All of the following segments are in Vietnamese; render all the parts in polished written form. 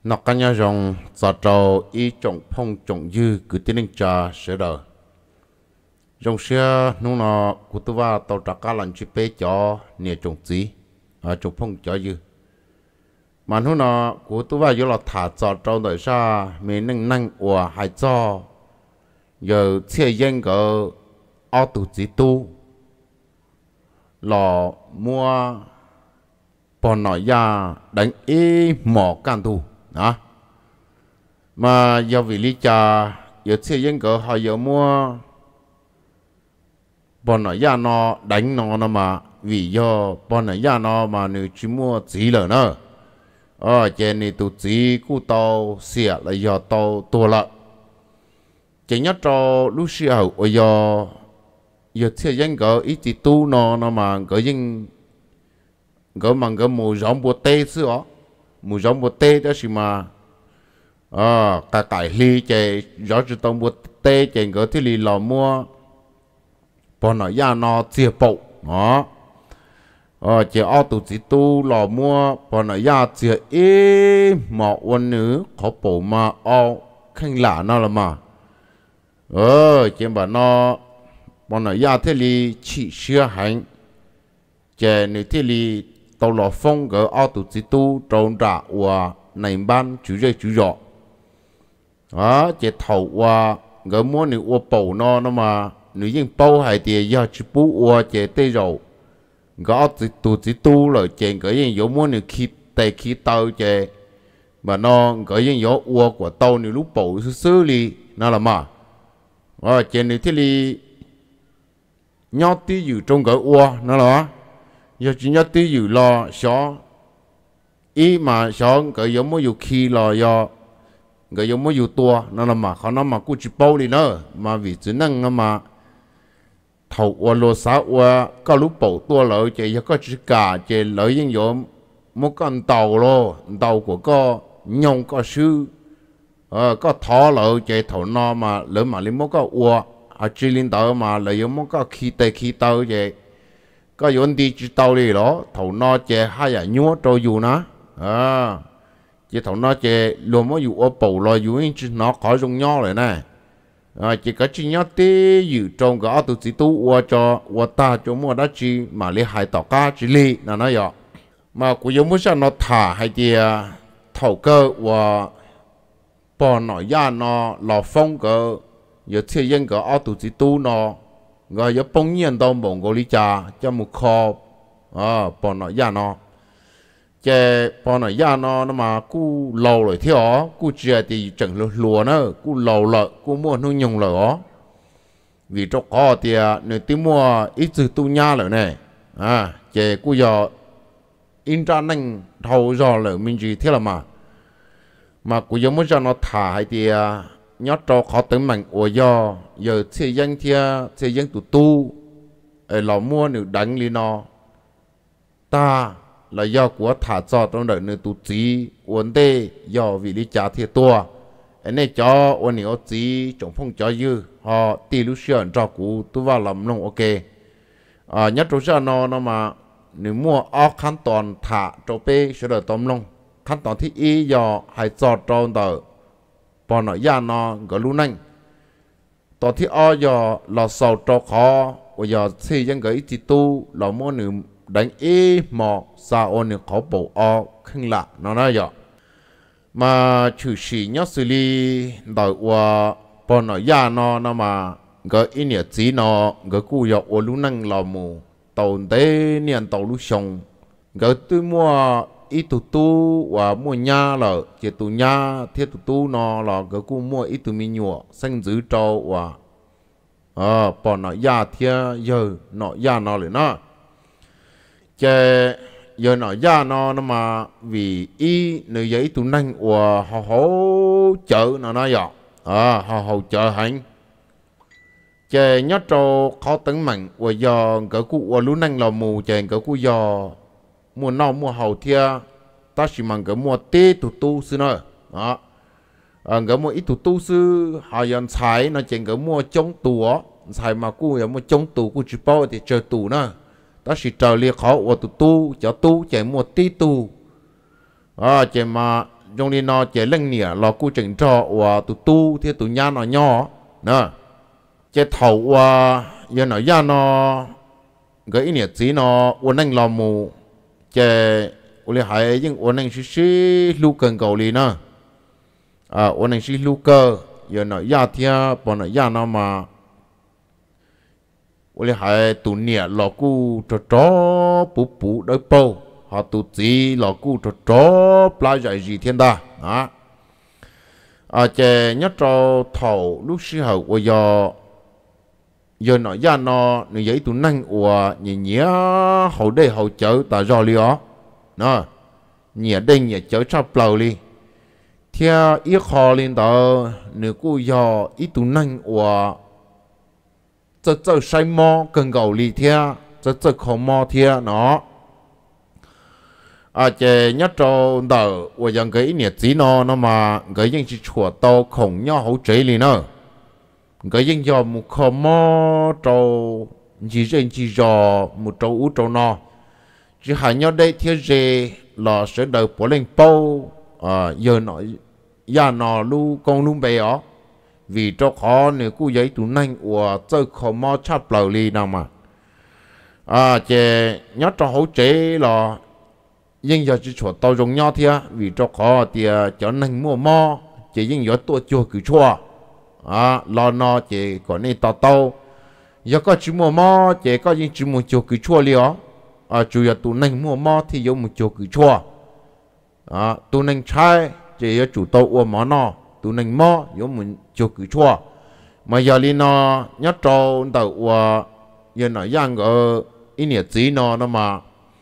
nó cá nhà rồng giờ trâu ý trồng phong trồng dư cứ tiến hành trà sửa đời rồng xưa nó của tôi vào tàu trà cá lần chip bé cho nè trồng gì trồng phong cho dư mà nó của tôi vào giờ là thả giờ trâu đời ra mình năng năng của hai cho giờ chia dân cái ao tụ chỉ tu lò mua bọn nói ra đánh ý mỏ can tu đó mà do vì lý cha giờ chia dân cỡ họ giờ mua bọn nói ra nó đánh nó mà vì do bọn nói ra nó mà nếu chỉ mua chỉ là nữa trên này tụ chỉ cú tàu xỉa là do tàu tua lợ chỉ nhớ cho lúc xưa ở giờ chia dân cỡ ít chỉ tu nó mà cỡ dân cỡ mà cỡ mù giống bùa tê xưa mù giống bùa tê đó xí mà cả cải ly chạy rõ chỉ tông bùa tê chạy cỡ thì lì lò mua bọn nó ra nó chia bộ đó chỉ ao tụ chỉ tu lò mua bọn nó ra chia ý mọ quân nữ khó bộ mà ao khanh lạ nó là mà chỉ bảo nó bọn nó ra thế lì chỉ xưa hành chạy nữ thế lì tàu lò phong gỡ ao tụ chỉ tu trộn trả và này ban chủ rơi chủ rõ chỉ thầu và gỡ mua nữ và bầu nó mà nữ dân bầu hay thì do chú bố và chạy tê rồi gỡ tụ chỉ tu rồi chạy gỡ dân dỗ mua nữ khi tê khi tàu chạy mà nó gỡ dân dỗ và của tàu nữ lúc bầu xứ li nó là mà chạy nữ thế li nhót tí dự trong gỡ và nó là giờ chỉ nhớ tí dự lo xó ý mà xó cái giống mới dù khi lo do cái giống mới dù tua nó là mà khó nó mà cứ chỉ bao đi nữa mà vì chỉ năng nó mà thầu qua lô sáu qua có lúc bầu tua lợi chỉ có chỉ cả chỉ lợi những giống một con tàu lo tàu của có nhông có sư có thọ lợi chỉ thầu nó mà lỡ mà lên một có qua chỉ lên tàu mà lợi giống một có khi tàu vậy có vấn đi chỉ tàu đi đó thầu nó chè hai à nhúa trôi dù nó chỉ thầu nó chè luôn mới dù ở bầu lo dù chỉ nó khỏi dùng nho rồi nè chỉ có chỉ nhớ tí dù trong cái tụ chỉ tu qua cho qua ta cho mua đó chỉ mà lấy hai tàu cá chỉ li là nó vậy mà cũng giống như nó thả hay thì thầu cơ và bỏ nội ra nó lò phong cơ giờ thiết dân cái tụ chỉ tu nó rồi giờ bông nhiên đâu mong gọi lý cha cho một kho bọn nó ra nó chế bọn nó ra nó mà cú lâu rồi theo cú chia thì chẳng lúa nữa cú lâu lợi cú mua nó nhung lợi vì trong kho thì nếu tìm mua ít từ tu nhà rồi này chế cú giờ in ra năng thầu rồi lợi mình chỉ thế là mà cú giờ mới cho nó thả hay thì nhớ cho khó tính mạnh của giờ xây dân tụ tu ở lò mua nếu đánh li nó ta là do của thả cho trong đời nơi tụ trí vấn đề do vì lý trả thiệt tua anh này cho ôn nếu trí trong phong cho dư họ tỷ lúc xưa cho cụ tu vào làm nông ok nhất trong giờ nó mà nếu mua ởขั้นตอนthả cho pe sẽ được tóm nôngขั้นตอนที่อีdo hay cho trong đời bọn nó ra nó có luôn anh tao thì giờ là sầu trâu khó bây giờ xây dựng cái chỉ tu là mua nữ đánh ý mò sao ôn nữ khó bổ khinh lạ nó nói vậy mà chủ sĩ nhớ xử lý đòi qua bọn nó ra nó mà cái ý nghĩa chỉ nó cái cú giờ ôn luôn anh là mù tàu tế niên tàu lúc xong cái tôi mua ít tụ tu và mua nhà là chỉ tụ nhà thiết tụ tu nó là cái cú mua ít tụ mình nhựa xanh giữ trâu và bọn nó gia thiết giờ nó gia nó lại nó giờ nó gia nó mà vì ý nơi giấy tụ năng và họ hỗ trợ nó nói vậy họ hỗ trợ hành nhớ trâu khó tấn mạnh và giờ cái cú và lúc năng là mù cái cú giờ mua nâu mua hậu thia ta chỉ mang cái mua tê tụ tu sư nữa cái mua ít tụ tu sư họ dọn xài nó chỉ cái mua chống tù xài mà cú giờ mua chống tù cú chỉ bao thì chờ tù nữa ta chỉ chờ liệt khó và tụ tu cho tu chỉ mua tê tù chỉ mà trong đi nó chế lưng nè là cú chỉnh trọ và tụ tu thì tụ nhà nó nhỏ nè chế thầu và giờ nó nhà nó cái nè chỉ nó uốn anh làm mù chế uốn hay nhưng uốn anh xí lu cần cầu đi nè uốn anh xí lu cơ giờ nó nhà thì bọn nó nhà nó mà uốn hay tụ nè là cú trọ bù đôi bầu họ tụ chỉ là cú trọ lại giải gì thiên đa chế nhất cho thầu lúc xí hậu của giờ nó ra nó giấy tụ năng của nhẹ hậu đây hậu chở ta do li ó nó nhẹ đây nhẹ chở sắp lâu đi theo ít khó lên đó nếu cô giờ ít tụ năng của这sai么更高里天这khó么天nó chế nhất cho đầu của những cái nhiệt chỉ nó mà cái những chỉ chùa tàu khổng nhau hậu chế li nữa cái những giờ một khó mò trâu chỉ giờ một trâu ú trâu nó chỉ hai nhau đây thiết gì là sẽ đợi bỏ lên bao giờ nó ya nó lu con lu bé ó vì cho khó nếu cô giấy tụ năng của chơi khó mò chắp lầu li nào mà chế nhất cho hậu chế là nhưng giờ chỉ chùa tàu dùng nhau thì vì cho khó thì cho nên mua mò chỉ nhưng giờ tôi chưa cứ chua lo nó chỉ có nên tàu giờ có chỉ mua mò chỉ có những chỉ mua chưa cứ chua liao chủ yếu tụ nên mua mò thì dùng một chưa cứ chua tụ nên trái chỉ giờ chủ tàu uống mò nó tụ nên mò dùng một chưa cứ chua mà giờ li nó nhất trâu tàu giờ nó yang ở ý nghĩa gì nó mà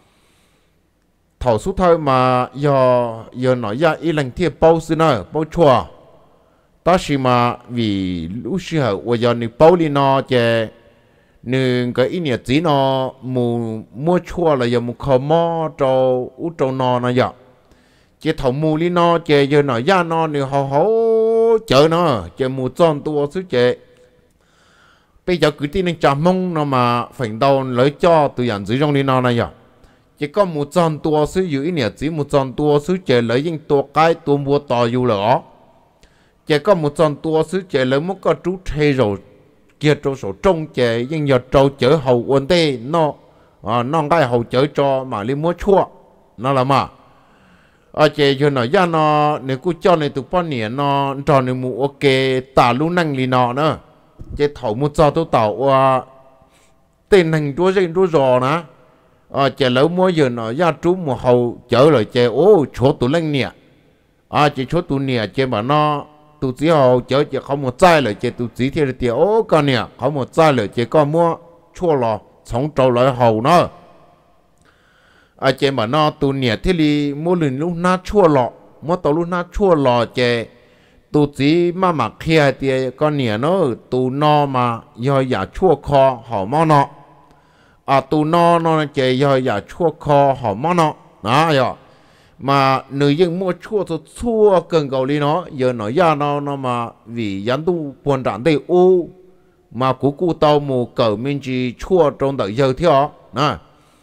thầu số thôi mà giờ nói ra ý lành thiệp bao xí nữa bao chua ta chỉ mà vì lúc xưa ở giờ này bao đi nó chè nên cái ý nghĩa gì nó mua chua là giờ mua khó mò trâu út trâu nó vậy chè thầu mua đi nó chè giờ nói ra nó nếu họ chở nó chè mua tròn tua xứ chè bây giờ cứ tin anh chạm mông nó mà phải đâu lấy cho từ dàn dưới trong đi nó này vậy chỉ có một trăm tua sử dụng nè chỉ một trăm tua sử chế lấy những tua cái tua mua to dù lỡ chỉ có một trăm tua sử chế lấy một cái chú thề rồi kia trâu sổ trông chế nhưng giờ trâu chở hậu ổn tê nó cái hậu chở cho mà đi mua chua nó là mà chế cho nó ra nó nếu cô cho này tụi con nè nó cho này mua ok tả luôn năng li nó nữa chế thầu một trăm tôi tàu tên hành chúa dây chúa giò nè chè lỡ mua giờ nó ra trú một hậu chở rồi chè chỗ tụ lên nè chè chỗ tụ nè chè mà nó tụ chỉ hậu chở chè không một trái rồi chè tụ chỉ theo tiền con nè không một trái rồi chè con mua chua lò sống trâu lại hậu nó chè mà nó tụ nè thế thì mua lần lúc na chua lò mua tàu lúc na chua lò chè tụ chỉ mà mặc kia thì con nè nó tụ no mà do giả chua kho hậu mò nó tụ nó chỉ giờ chua kho họ món nó rồi mà nữ dân mua chua thì chua cần cầu đi nó giờ nói ra nó mà vì dân tu buồn trạng đây mà cú tao một cỡ mình chỉ chua trong đời giờ theo nè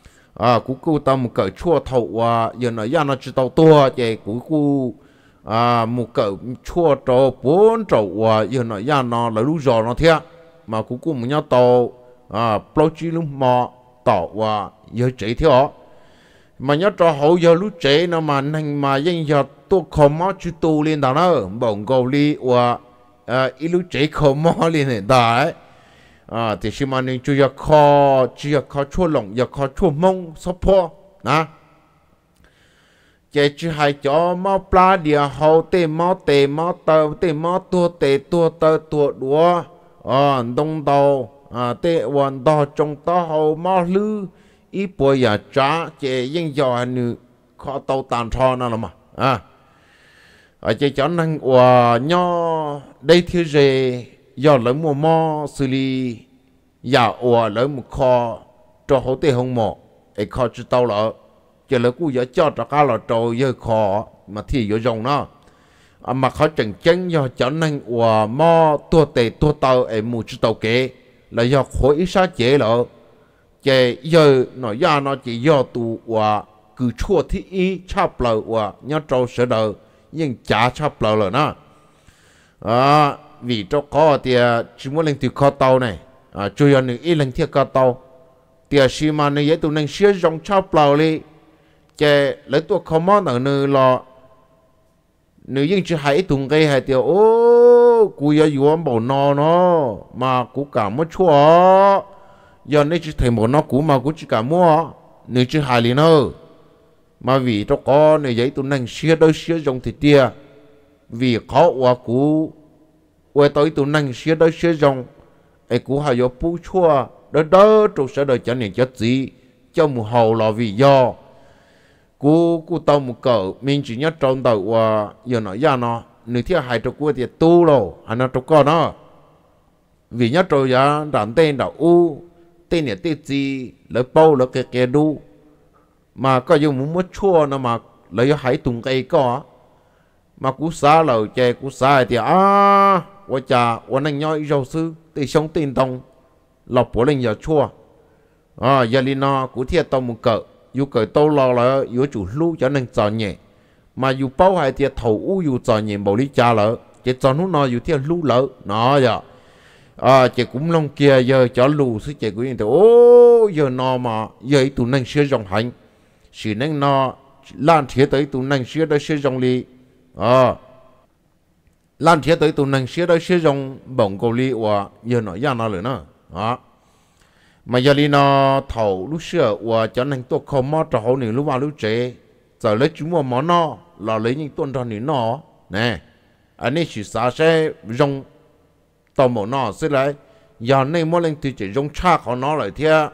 cú tao một cỡ chua thầu giờ nói ra nó chỉ tao tua chỉ cú một cỡ chua trâu 4 trâu giờ nói ra nó là lúc giờ nó theo mà cú một nhau tàu bao chi lúc mò tỏ và giờ chạy theo mà nhớ cho hậu giờ lúc chạy nó mà nên mà dân giờ tôi không mót chú tu lên đó nữa bỏng cầu đi và ít lúc chạy không mót lên này đấy thì khi mà nên chú giờ khó chua lỏng giờ khó chua mông sắp po nè chạy chú hai cho máu pla địa hậu tê máu tơ tê máu tua tơ đua đông đầu tê hoàn đo trong to hậu máu lư ít bồi giờ trả chế dân dò nữ khó tàu tàn trò nào mà chế cho năng của nhau đây thiếu gì do lấy một mò xử lý giả của lấy một kho cho hậu tê không mò ấy kho chứ tàu lỡ chế lấy cú giờ cho cả là trâu giờ kho mà thì giờ rồng nó mà khó chẳng chân do cho năng của mò tua tàu ấy một chút tàu kế là do khối ít sát chế lỡ chế giờ nó ra nó chỉ do tụ và cứ chua thị ý chắp lời và nhớ trâu sẽ đời nhưng chả chấp lờ rồi nó vì cho có thì chỉ muốn lên từ kho tàu này chủ yếu là ít lên thiết kho tàu thì khi mà người tụi nên sử dụng chấp lờ đi cái lấyตัวคอมมอนở nơi lo nơi những chỉ hay tụng cái hay tiêu ô cú ya yuan bảo nó mà cú cảm mất chua giờ này chỉ thấy một nó cú mà cú chỉ cảm mua nơi chỉ hay liền nữa mà vì cho có nơi giấy tụi năng xưa đôi xưa dùng thì tia vì khó qua cú qua tới tụi năng xưa đôi xưa dùng ai cú hay yo pu chua đỡ đỡ trong sẽ đời cho nên cho gì cho một hậu là vì do cú tao một cỡ mình chỉ nhớ trong đầu và giờ nói ra nó nửa thiên hai trâu cua thì tu rồi anh nó trâu con nó vì nhớ trâu giá đàn tên đảo u tên này tên gì lấy bao lấy cái đu mà có dùng muốn chua nó mà lấy hải tùng cây có mà cú xá lầu chè cú xá thì và cha và anh nhoi giáo sư thì sống tin tông lọc bỏ lên giờ chua giờ li nó cú thiệt tao một cỡ dù cởi tàu lò là dù chủ lưu cho nên tròn nhẹ mà dù bao hai thì thầu u dù tròn nhẹ bảo lý cha lỡ chỉ tròn lúc nào dù thiệt lưu lỡ nó giờ chỉ cũng long kia giờ cho lưu sự chỉ của những ô giờ nó mà giờ tụi năng sử dụng hành sự năng nó lan thiệt tới tụi năng sử dụng sử dụng li lan thiệt tới tụi năng sử dụng bổng cầu li và giờ nó ra nó rồi nó mà giờ đi nó thầu lúc xưa và cho nên tôi không mót cho họ những lúc vào lúc trẻ giờ lấy chúng mà món nó là lấy những tuần cho những nó nè anh ấy chỉ xả sẽ dùng tàu mỏ nó sẽ lấy giờ này mỗi lần thì chỉ dùng cha của nó lại theo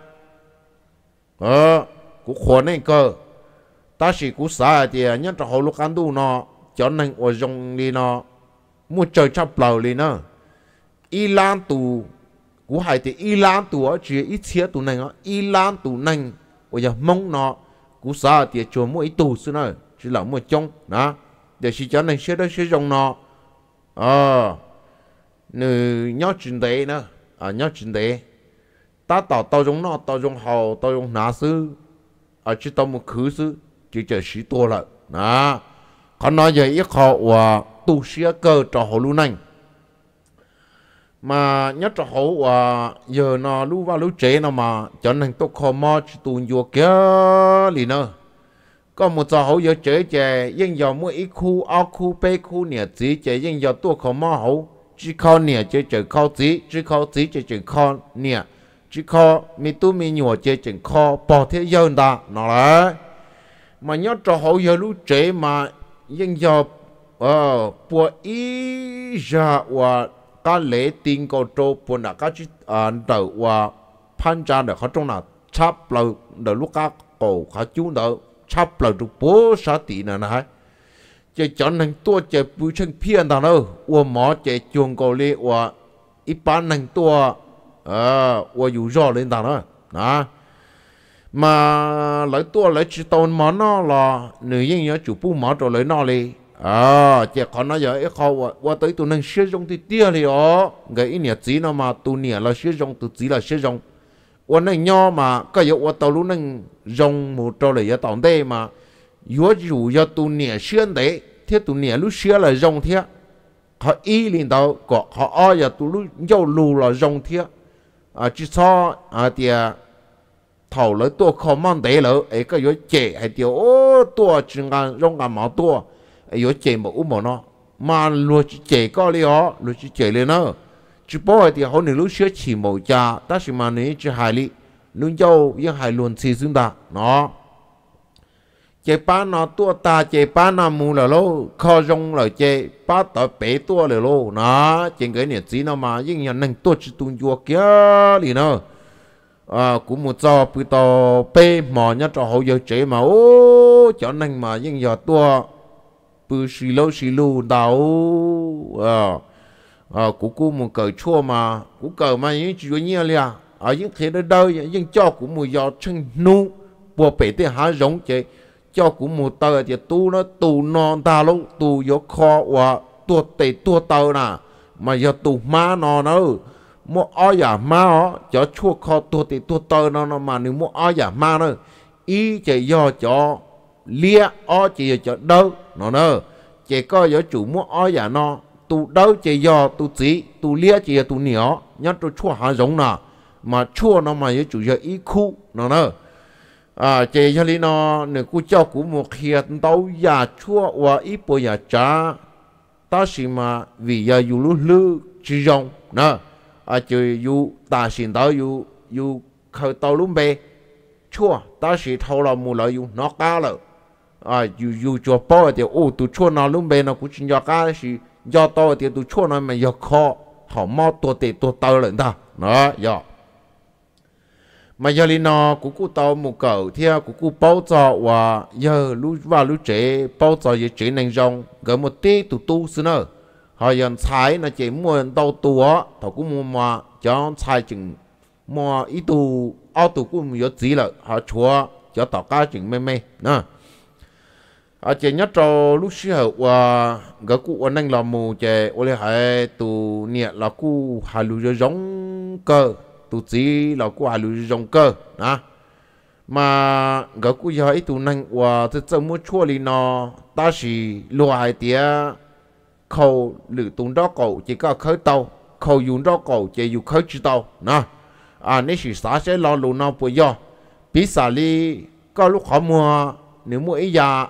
cũng khó này cơ ta chỉ cũng xả thì nhất cho họ lúc ăn đủ nó cho nên ở dùng đi nó mua chơi chấp lầu đi nữa Iran tù cú hai thì Iran tù ở chỉ ít chia tù này Iran tù này bây giờ mong nó cú sao thì cho mỗi tù xưa này chỉ là một trong đó để chỉ cho nên sẽ đó sử dụng nó nữ nhớ chuyện đấy nữa nhớ chuyện đấy ta tao dùng nó tao dùng hậu tao dùng nã sư chỉ tao một khứ sư chỉ chờ sĩ tua lại đó còn nói về ít họ và tu sĩ cơ cho họ luôn này mà nhất cho họ và giờ nó lúc vào lúc trẻ nó mà cho nên tôi không mò chỉ tuôn vô kia liền nữa có một giờ họ giờ trẻ trẻ nhưng giờ mỗi ít khu ao khu bê khu nè chỉ trẻ nhưng giờ tôi không mò họ chỉ靠nè chỉ靠chỉ靠chỉ靠nè chỉ靠mi tu mi nhỏ chỉ靠bỏ thế dân ta nó lại mà nhất cho họ giờ lúc trẻ mà nhưng giờ bỏ ý ra và các lễ tiên cầu trâu buồn là các chiếc đầu và phan cha để họ trong là chắp lâu để lúc các cổ họ chú đỡ chắp lâu được bố sa tỷ này này chỉ cho nên tôi chỉ bùi chân phiền thằng đâu và mỏ chỉ chuồng cầu lê và ít bán nên tôi và dù rõ lên thằng đó mà lấy tôi lấy chỉ tồn món nó là nữ nhân nhớ chủ bù mỏ rồi lấy nó đi chỉ còn nói giờ họ qua tới tụi nên sử dụng thì tia thì cái này chỉ nó mà tụi này là sử dụng tụi chỉ là sử dụng qua này nho mà cái giờ qua tàu lúc nên dùng một trò này giờ tàu đây mà dù giờ tụi này xuyên đấy thế tụi này lúc xưa là dùng thế họ y liền tàu có họ giờ tụi lúc dâu lù là dùng thế chỉ so thì thầu lấy tôi không mang đấy lỡ ấy cái giờ trẻ hay tiêu tôi chỉ ngàn dùng ngàn máu tôi yếu chế một ốm nó mà luật chế có lý họ luật chế lên nó chỉ bảo thì họ nếu lúc xưa chỉ một cha ta chỉ mà nếu chỉ hai lý luôn châu những hai luôn xí xứng ta nó chế bán nó tua ta chế bán nó mua là lô kho rong là chế bán tờ bé tua là lô nó trên cái này chỉ nó mà những nhà năng tua chỉ tuôn chua kia lý nó cũng một giờ bữa tàu bé mò nhất cho họ giờ chế mà cho năng mà những giờ tua bự xì lô đào cú một cờ chua mà cú cờ mà những chuyện như là những thế đó đâu những cho cũng một giờ chân nu bộ bể thì há giống chứ cho cũng một tờ thì tu nó tu non ta lúc tu vô kho và tu tờ nè mà giờ tu má nó nữa mua ai giả má cho chua kho tu tờ nó mà nếu mua ai giả má nữa ý chỉ do cho lia chỉ cho đâu nó nữa chỉ có có chủ mua ở nhà nó tu đâu chỉ do tu chỉ tu lia chỉ tu nhỏ nhất tu chua hạ giống nào mà chua nó mà có chủ do ý khu nó nữa chỉ cho nên nó nếu cô cho cô một hiện đâu nhà chua và ít bồi nhà trả ta chỉ mà vì giờ yêu lu lu chỉ dùng nè chỉ yêu ta xin đó yêu khởi tàu luôn bê chua ta chỉ thâu là mua lại yêu nó cá rồi yêu cho bao thì tụ chua nó luôn bê nó cũng chỉ cho cá thì do to thì tụ chua nó mà do khó họ mau tua tệ tua tàu lên ta đó giờ mà giờ li nó cũng tàu một cầu thì cũng bao giờ và giờ lúc chế bao giờ giờ chế năng dùng gần một tí tu xí nữa họ giờ xài nó chỉ mua đầu tua thầu cũng mua cho xài chừng mua ít tu ao tu cũng có gì là họ chua cho tàu cá chừng mê nè chỉ nhất cho lúc xưa và cái cụ năng làm mù chế ô lê hai tu nhẹ là cụ hai lúa giống cơ tu chỉ là cụ hai lúa giống cơ nè mà cái cụ giờ ít tu năng và thực sự mua chua li nó ta chỉ lúa hai tía khâu lử tung đó cầu chỉ có khởi tàu khâu dùng đó cầu chỉ dùng khởi chỉ tàu nè nếu chỉ xã sẽ lo lúa nó bây giờ bí xả li có lúc họ mua nếu mua ít giờ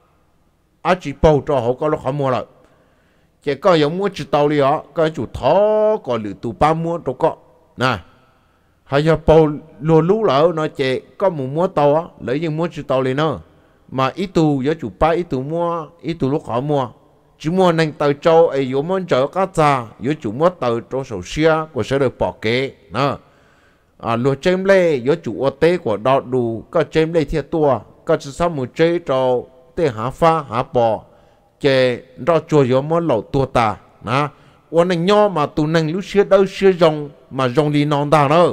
chỉ bao cho họ có lúc họ mua lại chỉ có giống mua chỉ tàu đi họ cái chủ thó có lử tụ ba mua đâu có nè hay giờ bao lúa lú lỡ nó chỉ có một mua tàu á lấy những mua chỉ tàu đi nữa mà ít tụ giờ chủ ba ít tụ mua ít tụ lúc họ mua chỉ mua nên tàu châu ấy yếu muốn chở cá cha yếu chủ mua tàu châu sầu xia của sẽ được bỏ kế nè lúa chém lê yếu chủ ô tế của đọt đủ có chém lê thiệt tua có chỉ sao một chế trâu để há pha há bò chè đó chùa yếu muốn lẩu tua ta nè ôn anh nho mà tụ năng lúc xưa đâu xưa rong mà rong đi non ta nữa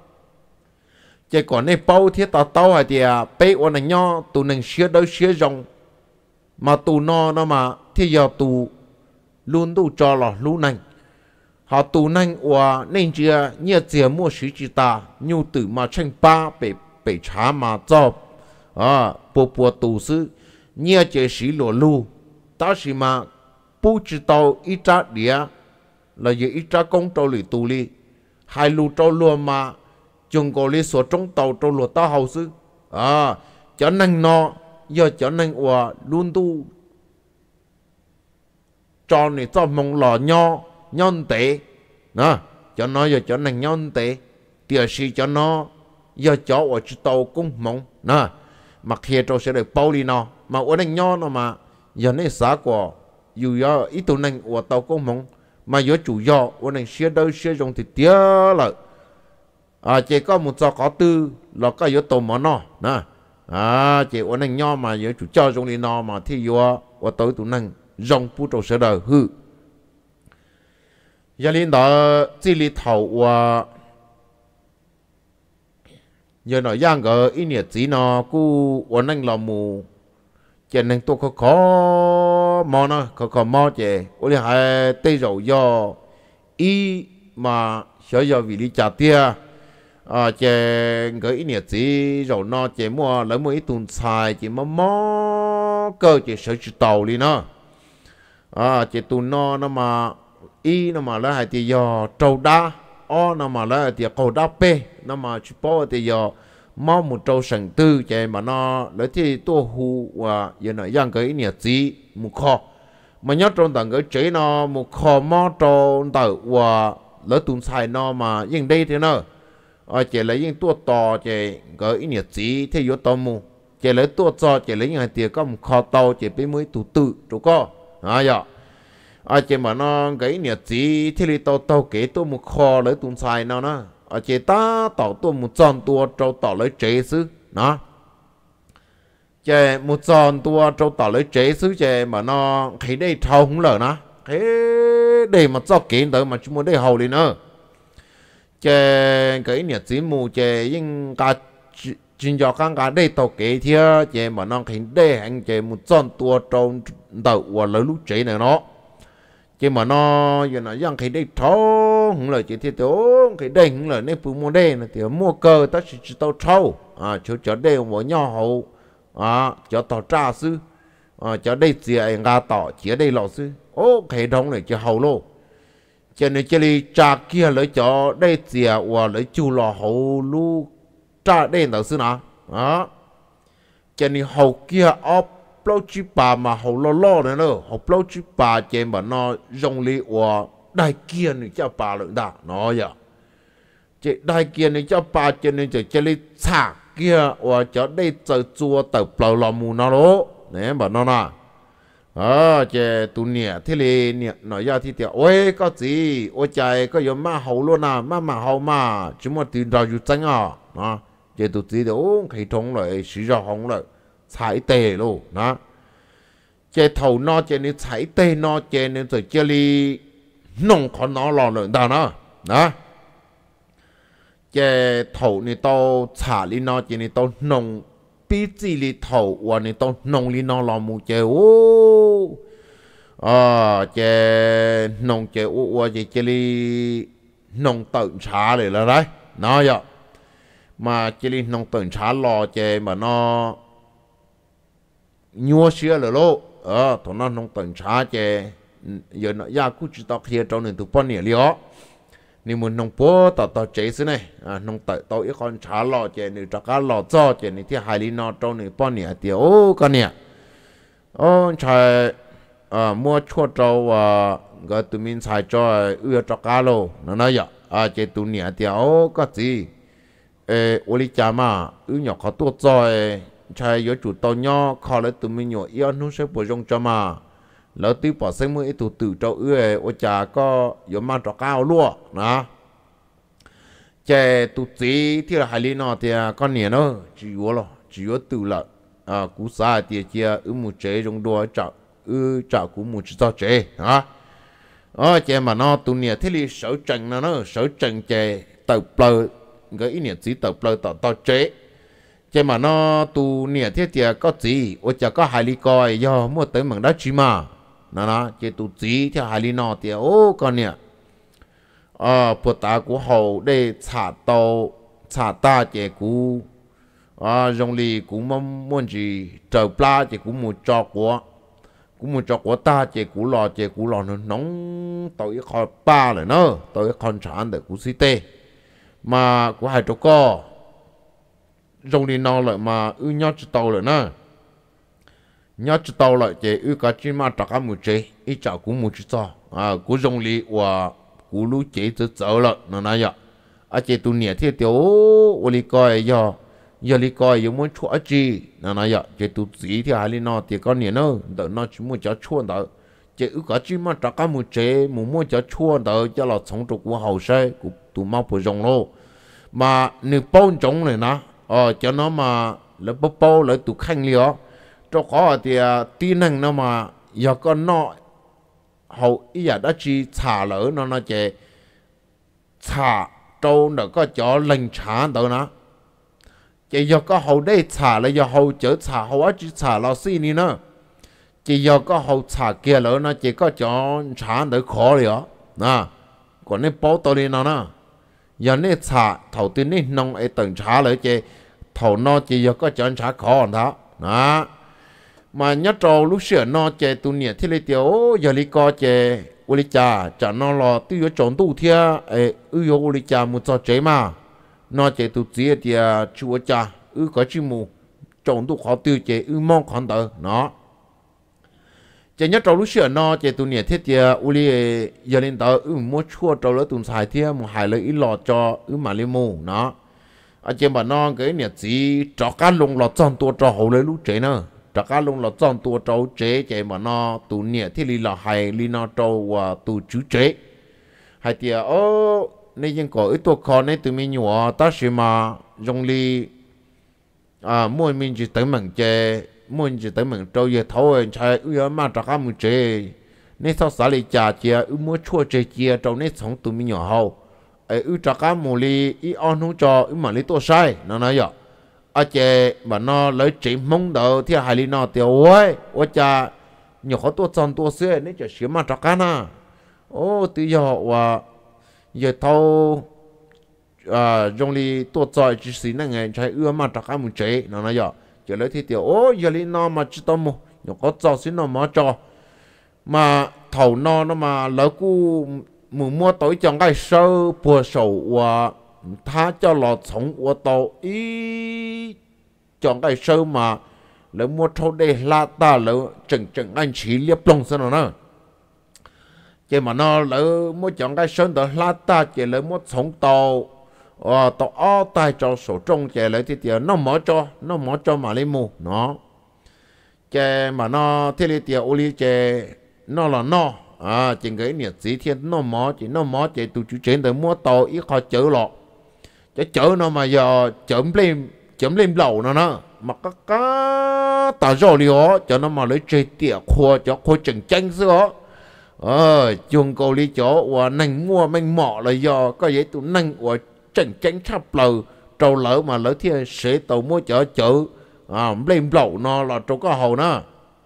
chè còn này bao thiết tao hay thì bé ôn anh nho tụ năng xưa đâu xưa rong mà tụ nó mà thì giờ tụ luôn tụ cho là luôn năng họ tụ năng và nên chưa nhớ giờ mua sử chỉ ta nhu tử mà tranh ba bị trả mà cho bộ tụ sư nhớ chế sĩ lúa lu ta chỉ mà bố chỉ tàu ít ra địa là giờ ít ra công tàu lì tụ li hai lúa tàu lúa mà chúng có li số trong tàu tàu lúa ta hậu sư cho nên nó giờ cho nên và luôn tu cho này cho mong lò nho nhân tế nè cho nó giờ cho nên nhân tế tiền sĩ cho nó giờ cho ở chỉ tàu cũng mong nè mặc khi tôi sẽ được bao đi nó mà ở đây nho nó mà giờ này xã của dù do ít tụ năng ở tàu cũng mong mà do chủ do ở đây xe đâu xe dùng thì tiếc là chỉ có một trò có tư là có yếu tàu mà nó nè chỉ ở đây nho mà do chủ cho dùng đi nó mà thì do ở tàu tụ năng dùng bút trâu sẽ đời hư giờ lên đó chỉ lý thầu và giờ nói rằng cái ý nghĩa gì nó cũng ổn định là mù cho nên tôi có mò nó có mò chứ ôi là hai tây rồi do ý mà sở do vì đi trả tiền chứ cái ý nghĩa gì rồi nó chỉ mua lấy một ít tuần xài chỉ mà mò cơ chỉ sở chỉ tàu đi nó chỉ tuần nó mà ý nó mà lấy hai thì do trâu đá nó mà lấy thì cầu đá bê nó mà chỉ bỏ thì giờ mong một trâu sừng tư chạy mà nó lấy thì tua hù và giờ nói rằng cái nhà gì một kho mà nhớ trong tầng cái chế nó một kho mò trong tàu và lấy tuần xài nó mà nhưng đây thế nào chạy lấy những tua to chạy cái nhà gì thì yếu tao mu chạy lấy tua to chạy lấy những tiền có một kho tàu chạy bên mới tụ tự chỗ có dạ chỉ mà nó cái nhà gì thì li tàu kế tôi một kho lấy tuần xài nó nè chỉ ta tàu tôi một tròn tua trâu tàu lấy chế xứ nó chỉ một tròn tua trâu tàu lấy chế xứ chỉ mà nó khi đây thâu không lỡ nó thế để mà cho kiến tới mà chúng muốn đây hầu đi nữa chỉ cái nhà gì mù chỉ nhưng cả chuyên gia cả đây tàu kế thì chỉ mà nó khi đây anh chỉ một tròn tua trâu tàu và lấy lúc chế này nó chỉ mà nó giờ nó rằng khi đây thâu không lời chỉ thì tôi cái đây không lời nên phụ mua đây là thì mua cơ ta chỉ tao thâu chỗ đây một nhỏ hậu cho tao tra sư cho đây chỉ anh gà tỏ chỉ đây lọ sư ô hệ thống này cho hậu lô cho nên chỉ đi trả kia lấy cho đây chỉ và lấy chu lọ hậu lu trả đây đâu sư nào đó cho nên hậu kia ốp lâu chỉ bà mà hậu lo nữa nữa hậu lâu chỉ bà trên mà nó dùng lý và đại kia này cho bà lượng đã nó vậy chị đại kia này cho bà cho nên chỉ đi trả kia và cho đây chờ chùa tập lâu lo mù nó đó nè bà nó nè chị tụ nhẹ thế li nhẹ nói ra thì tiểu ôi có gì ôi trời có giống mà hậu luôn à mà hậu mà chúng mà từ đầu dù tránh à chị tụ gì đó hệ thống lại sử dụng hồng lại踩地咯，嗱，即頭攞即你踩地攞即你就即你弄佢攞落兩度啦，嗱，即頭你到查你攞即你到弄邊支你頭或你到弄你攞落木即哦，即弄即或即你弄等茶嚟啦，đấy，嗱呀，mà即你弄等茶落即mà nó nhua xưa rồi lô thằng nó nông tận trả chè giờ nó ra cũng chỉ tao kia trong nền tụ bao nhiêu lió nhưng mà nông bố tao chế xí này nông tận tao ít con trả lò chè nếu trả cá lò cho chè nếu thì hai lý nó trong nền bao nhiêu tiền con nè chạy mua chua trâu cái tụi mình xài cho ưa trả cá lô nó nói vậy chè tụi nè tiền có gì ô lý cha mà nhỏ khó tốt rồi chạy yếu chủ tàu nhỏ khó lấy tụi mình nhỏ yếu nó sẽ bổ sung cho mà lỡ tí bỏ sinh mới tụi tự trâu ô chả có yếu mang trò cao luôn nè chạy tụi gì thì là hai lý nó thì con nhỉ nó chỉ yếu tự là cú sa thì chia một chế trong đua chợ cú một cho chế chạy mà nó tụi nhỉ thế thì sở trần nó sở trần chạy tập lời cái ý nghĩa chỉ tập lời tao chế chứ mà nó tu nè thiết thì có gì ôi chả có hai lý coi do mua tới mảng đất chi mà nó chứ tu gì theo hai lý nó thì con nè bộ ta của hậu để trả ta chứ cú dùng lì cú muốn gì trời pla chứ cú một cho của ta chứ cú lò nó nóng tội khỏi ba rồi nó tội con sản để cú xí tê mà của hai chỗ co dùng đi nó lại mà nhót tàu lại nè nhót tàu lại chỉ cái chỉ mà trả cái một chế ít trả cũng một chút cú dùng đi và cú lú chế tự lại nó nói vậy chỉ tu nhẹ thì tiểu ô li coi giờ li coi giờ muốn chua chi nó nói vậy chỉ tu gì thì hai li nó thì con nhẹ nó đỡ nó chỉ muốn cho chua đỡ chỉ cái chỉ mà trả cái một chế muốn cho chua đỡ cho là sống trục của hậu sẽ của tu mau bồi dùng luôn mà nếu bao trống này nè cho nó mà lấy bao lấy tụ khanh lió cho khó thì tin năng nó mà giờ con nó hậu ý đã chỉ trả lỡ nó chỉ trả trâu nó có cho lệnh trả đâu nè chỉ giờ có hậu đây trả là giờ hậu chở trả hậu chỉ trả là gì nè nữa chỉ giờ có hậu trả kia lỡ nó chỉ có cho trả đỡ khó lió nè còn nếu bao tôi đi nó nè giờ này trả thầu tiên này nông ấy từng trả lại chứ thầu nó chỉ giờ có chọn trả khó đó mà nhất trâu lúc xưa nó chứ tụi nhẹ thì lấy tiêu giờ lấy co chứ uli cha chả nó lo tiêu giờ chọn tu thia ấy giờ uli cha một trò chế mà nó chứ tụi gì thì chúa cha có chữ mù chọn tu khó tiêu chứ mong khó đỡ nó chỉ nhất trâu lúc xưa nó chỉ tụi nhẹ thiết thì uli giờ lên đó mua chua trâu lỡ tụi xài thì một hai lợi ít lọt cho mà lên mù nó chỉ mà nó cái nhẹ chỉ cho cá lông lọt chọn tua trâu hậu lấy lúc chế nữa cho cá lông lọt chọn tua trâu chế chỉ mà nó tụi nhẹ thì li là hai li nó trâu và tụi chú chế hai thì nên những có ít tua khó nên tụi mình nhỏ ta sẽ mà dùng li mỗi mình chỉ tới mảng chế muốn chỉ tới mình trâu giờ thôi chạy mà trả cá một chế nên sau xả li trả chia mua chua chế chia trâu nên sống tụi mình nhỏ hậu trả cá một li on không cho mà li tua sai nó nói vậy chế mà nó lấy chỉ mong đầu thì hai li nó tiêu ôi cha nhỏ khó tua tròn tua xưa nên chỉ xíu mà trả cá na từ giờ và giờ thâu dùng li tua trọi chỉ xí này ngày chạy mà trả cá một chế nó nói vậy giờ lấy thì tiểu giờ li nó mà chỉ tao một nó có cho xin nó mà cho mà thầu nó mà lỡ cu mù mua tối trong cái sơ bùa sầu và tha cho lọ sống của tàu ý trong cái sơ mà lỡ mua thâu đây là ta lỡ chừng chừng anh chỉ liếp lông xem nó chỉ mà nó lỡ mua chọn cái sơ đó là ta chỉ lỡ mua sống tàu tàu ở tại trong sổ trong chỉ lỡ thì tiền nó mở cho mà lấy mua nó chỉ mà nó thế thì tiền ô li chỉ nó là nó chỉ cái nhiệt gì thiên nó mở chỉ tụi chú trên tới mua tàu ít khó chở lọ chở nó mà giờ chấm lên lẩu nó mà cá tao rồi đi cho nó mà lấy chơi tiệc khoa cho khoa chừng tranh xưa chung cầu lý chỗ và nành mua mình mỏ là do có vậy tụi nành và chừng tranh sắp lờ trâu lỡ mà lỡ thiên sẽ tàu mua chở lên lẩu nó là trâu có hầu nó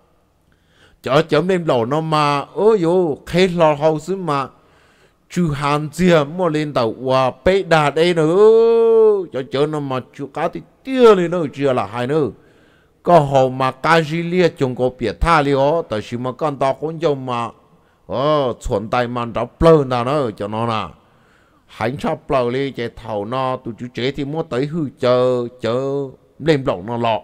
chở lên lẩu nó mà vô khi lò hầu xứ mà chú hàn chia mua lên tàu và bê đà đây nữa chở nó mà chú cá thì tia lên nữa chưa là hai nữa có hồ mà cá gì liệt chúng có biệt tha li tại vì mà con tao cũng dùng mà chuẩn tay mà nó plơ nào nữa cho nó nè hành sắp plơ li chạy thầu nó tụi chú chế thì mua tới hư chờ lên lẩu nó lọ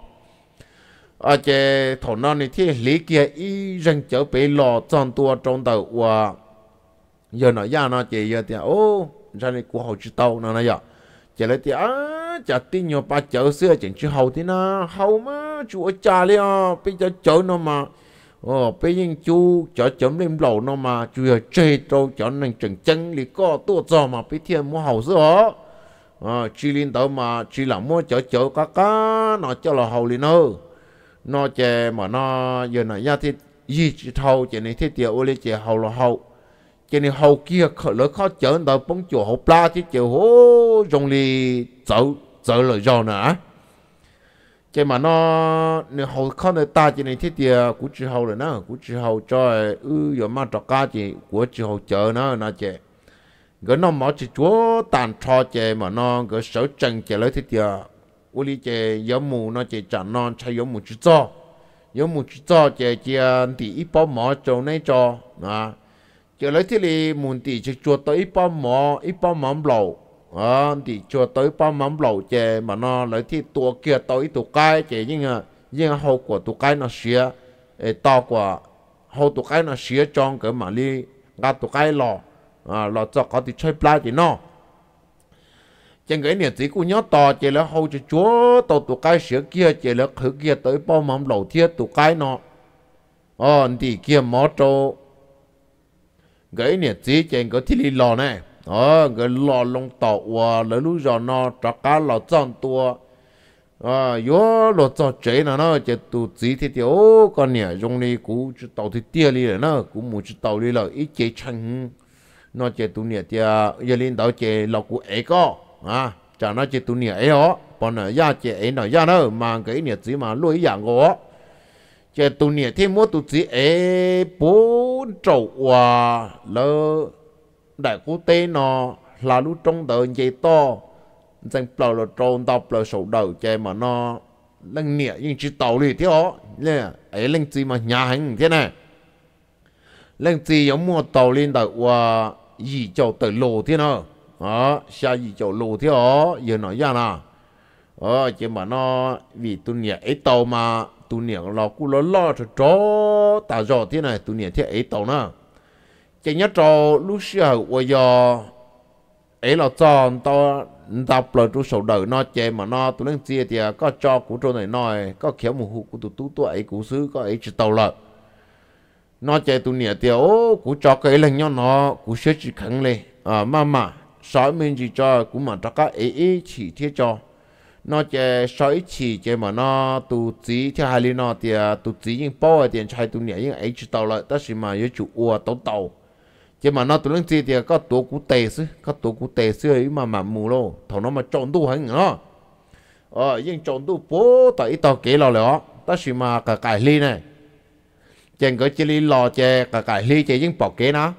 chạy thầu nó này thì lý kia ý rằng chở bể lò tròn tua trong tàu và giờ nói ra nó chỉ giờ thì ra này của hậu chữ tàu nó giờ chỉ lấy thì chả tin nhiều ba chợ xưa chẳng chứ hậu thế na hậu mà chú cha li bây giờ chợ nó mà bây giờ chú chợ chấm lên lẩu nó mà chú giờ chơi trâu chợ nên chừng chân li có tua cho mà bây thiên mua hậu xưa chỉ lên tàu mà chỉ làm mua chợ cá nó cho là hậu li nó chè mà nó giờ nói ra thì gì chỉ thâu chỉ này thế tiểu oli chè hậu là hậu cho nên hậu kia lỡ khó chở到bóng chùa hậu pla chứ chịu hố dùng đi dỡ lời rồi nữa cho mà nó nếu hậu khó người ta cho nên thế tiệt của chị hậu rồi nữa của chị hậu cho giờ mà trọ cá chị của chị hậu chở nó chè cái nó mở chỉ chúa tàn cho chè mà nó cái sở trần chè lấy thế tiệt u li chè giống mù nó chè chả non chạy giống mù chỉ cho chè chè thì ít bao mỏ trâu này cho chợ lấy thì li muốn thì chỉ chuột tới ít bao mắm lẩu thì chuột tới bao mắm lẩu chè mà nó lấy thì tua kia tới tua cái chè nhưng hậu của tua cái nó xía to quả hậu tua cái nó xía trong cái mà li ngã tua cái lò cho có thì chơi plá thì nó chẳng cái này chỉ cũng nhớ to chè lấy hậu chỉ chúa tàu tua cái xía kia chè lấy khử kia tới bao mắm lẩu thiết tua cái nó thì kia mỏ trâu cái này chỉ trên cái thiết lò này cái lò lông tàu và lấy lúa giò nó cho cá lò tròn tua yếu lò cho chế nó chỉ tụ chỉ thì con này dùng đi cú tàu thì tia đi rồi nó cú muốn tàu đi là ít chế chăng nó chỉ tụ này thì giờ lên tàu chế lò cú ấy có chả nó chỉ tụ này ấy đó bọn nó ra chế ấy nó ra nó mà cái này chỉ mà lôi dạng của chế tụ này thêm một tụ chỉ ấy bốn trâu và lỡ đại quốc tế nó là lúc trong đời vậy to danh bờ là trâu tàu bờ sầu đầu chế mà nó lên nhẹ nhưng chỉ tàu đi thế đó nè ấy lên gì mà nhà hành thế này lên gì giống mua tàu lên đời và gì cho tới lô thế nào xa gì cho lô thế đó giờ nói ra nè chế mà nó vì tụ này ấy tàu mà tụ niệm là cú lo cho ta rồi thế này tụ niệm thế ấy tàu nữa chỉ nhớ cho lúc xưa bây giờ ấy là cho tao đọc lời chú sầu đời nó chè mà nó tụ lên chia thì có cho cú trâu này nói có khéo một hũ của tụ ấy cú xứ có ấy chỉ tàu lợi nó chè tụ niệm thì cú cho cái lần nhau nó cú sẽ chỉ khẳng lên mà sói mình chỉ cho cú mà cho các ấy chỉ thiết cho nó chỉ soi chỉ chỉ mà nó tụ chỉ theo hai lý nó thì tụ chỉ những bao tiền chạy tụ nhảy những ấy chỉ tàu lại tất nhiên mà yếu chủ ua tàu chỉ mà nó tụ lên chỉ thì có tụ cú tệ xứ ấy mà mù lô thằng nó mà trộn tụ hành nó nhưng trộn tụ bố tại tàu kế lò lẽ tất nhiên mà cả cải ly này chèn cái chỉ ly lò chè cả cải ly chè những bỏ kế nó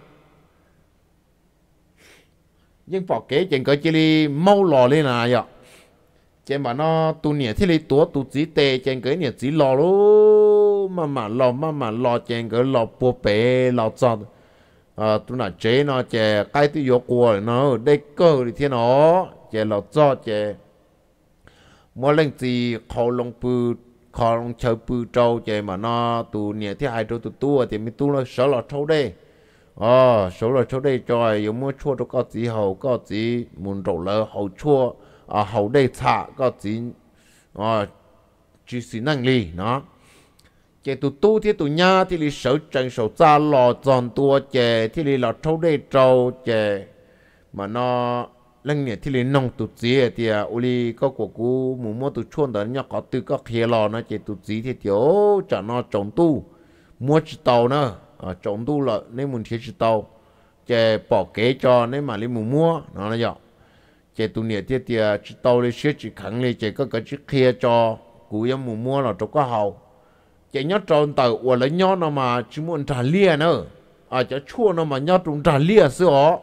những bỏ kế chèn cái chỉ ly mau lò lên là vậy trên mà nó tu nhẹ thế này tụ chỉ tê trên cái nhẹ chỉ lò lô mà lo chèn cái lo bùa bể lo cho tôi nói chế nó chè cái tôi vô qua nó đây cơ thì thế nó chè lo cho chè mỗi lần gì khó lòng chơi bự trâu chè mà nó tụ nhẹ thì hai trâu tụ tua thì mình tu nó sợ là trâu đây số là trâu đây cho ai mua chua cho có gì hậu có gì muốn trâu lỡ hậu chua hậu đây thả có gì chỉ xin năng lý nó chế tụ tu thì tụ nhà thì li sở trần sở ra lò tròn tua chế thì li lò trâu đây trâu chế mà nó lần này thì li nông tụ gì thì uli có của cú mua tụ chuồn đó nhá có từ có kia lò nó chế tụ gì thì thiếu cho nó trồng tu mua chỉ tàu nữa trồng tu là nên muốn thiết chỉ tàu chế bỏ kế cho nên mà li mua nó là vậy chế tụ này thì chỉ tàu li xếp chỉ khẳng li chế có cái chiếc kia cho cú em mua là trong có hậu chỉ nhớ tròn tàu hoặc là nhớ nó mà chỉ muốn trả lia nữa chỉ chua nó mà nhớ trong trả lia xưa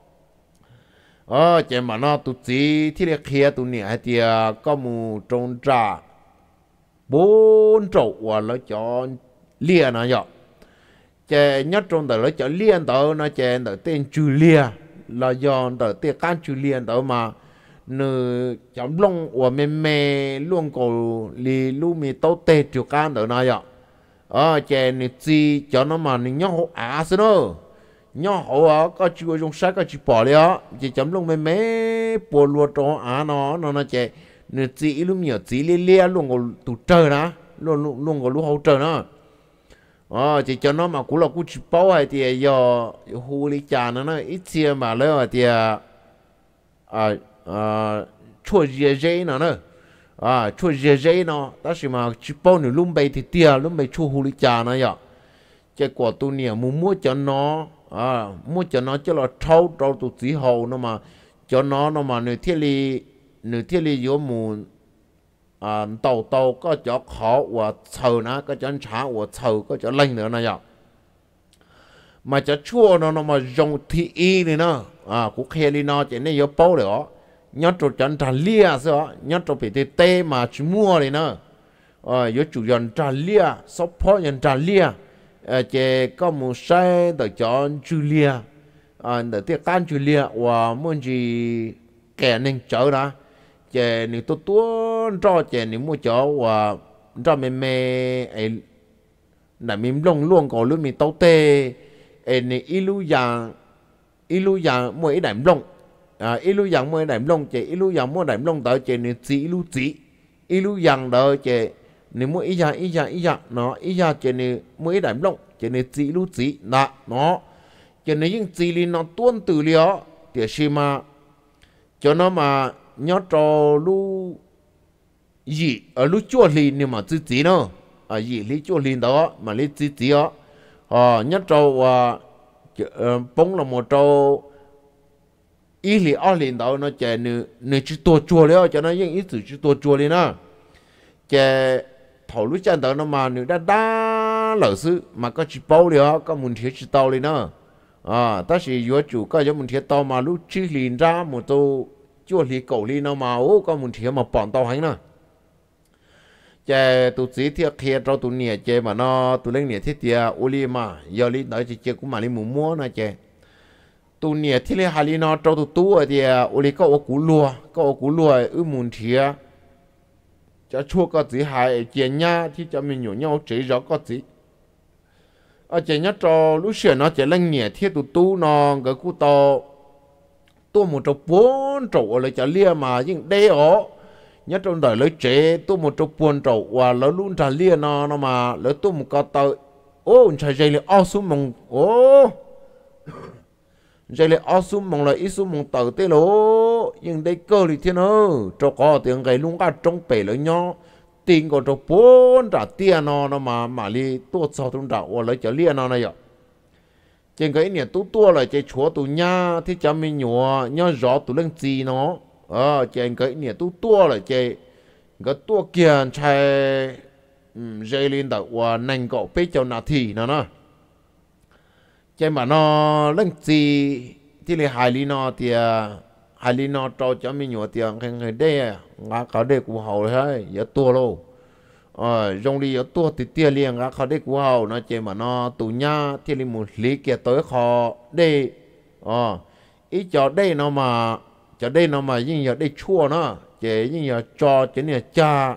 chỉ mà nó tụt gì thì là kia tụi này thì có một trong trả 4 trâu hoặc là cho lia nó vậy chỉ nhớ trong tàu là cho lia tàu nó chỉ tàu tên chữ lia là do tàu tên can chữ lia tàu mà nửa chấm lông của mẹ luôn cổ li lu mi tao tê chịu can đó này ạ chè nị chi cho nó mà nị nhóc hổ xí nữa nhóc hổ có chịu dùng sách có chịu bỏ đi chỉ chấm lông mẹ bùa lùa cho nó chè nị chi lu nhiều chi lia luôn cổ tụ trời đó luôn cổ lu hậu trời đó chỉ cho nó mà cũng là cũng chịu bao hay thì giờ hồ lý trà nó ít chia mà lấy thì chua dễ nó nữa chua dễ nó đó là mà chỉ bao nhiêu lúm bầy thì tia lúm bầy chua huli trà nó vậy cái quả tu nè mua cho nó cho là trâu tụ chỉ hậu nó mà cho nó mà nửa thiết li vô mùn tàu có cho khó và sầu nó có cho chả và sầu có cho lạnh nữa nó vậy mà cho chua nó mà dùng thị y này nó cũng khe li nó chỉ nên vô bao được nhớ cho chân trả lia sao nhớ cho bị tê mà chỉ mua này nữa yếu chủ nhân trả lia support nhân trả lia chỉ có một sai để cho chủ lia để tiết can chủ lia và muốn gì kẻ nên chở đó chỉ nếu tôi cho chỉ nếu mua chở và cho mẹ là mình luôn còn luôn mình tao tê này ilu yang mỗi đại lông ilu yang mỗi đại lông chỉ ilu yang mỗi đại lông đó chỉ nên chỉ ilu yang đó chỉ nên mỗi ý ya nó ý ya chỉ nên mỗi đại lông chỉ nên chỉ đó nó chỉ nên những chỉ li nó tuôn từ liao thì xí mà cho nó mà nhớ cho lu gì ở lu chua li nhưng mà chỉ nó gì li chua li đó mà li chỉ đó nhớ cho bông là một trâu ý lý ở liền đó nó chạy nửa chỉ tua chua đấy cho nó những ý chỉ tua chua đi nó chạy thầu lúc chân đó nó mà nửa đa lỡ sự mà có chỉ bao đấy có muốn thiết chỉ tao đi nó ta chỉ vừa chủ có giống muốn thiết tao mà lúc chỉ liền ra một tô chua lý cầu đi nó mà có muốn thiết mà bọn tao hành nó chạy tụi chỉ thiết kia cho tụi nhẹ chạy mà nó tụi lên nhẹ thiết tiệt uli mà giờ lý đó chỉ chạy cũng mà lý mua nó chạy tụi nhẹ thiết lý hai lý nó cho tụi thì uli có ở cú lùa muốn thiết cho chua có gì hay chạy nhá thì cho mình nhổ nhau chỉ rõ có gì chạy nhá cho lúc xưa nó chạy lên nhẹ thiết tụi nó cái cú to một trâu 4 trâu lại chạy lia mà nhưng đây nhớ trong đời lấy chế tôi một trâu 4 trâu và lấy luôn trả lia nó mà lấy tôi một cái tàu chạy dây lại ao xuống mông dây lại ao xuống mông là ít xuống mông tàu thế lố nhưng đây cơ thì thế nào cho có tiếng cái luôn cả trong bể lấy nhau tiền của trâu 4 trả tiền nó mà li tôi sau trong trâu và lấy trả lia nó này ạ trên cái này tôi tua lại chạy chúa tụi nha thì cho mình nhua nhớ rõ tụi lên gì nó trên cái này tôi tua lại chạy cái tua kia chạy dây lên đầu và nành cậu bế cho nào thì nó trên mà nó lên gì thì là hai lý nó cho mình nhua tiền cái đây ngã cả đây của hậu đấy giờ tua luôn dùng đi ở tua thì tia liền áเขาได้กูเอาnó chơi mà nó tụ nhá thì li một lý kia tới họ đây ý cho đây nó mà nhưng giờ đây chua nó chơi nhưng giờ cho chơi này cha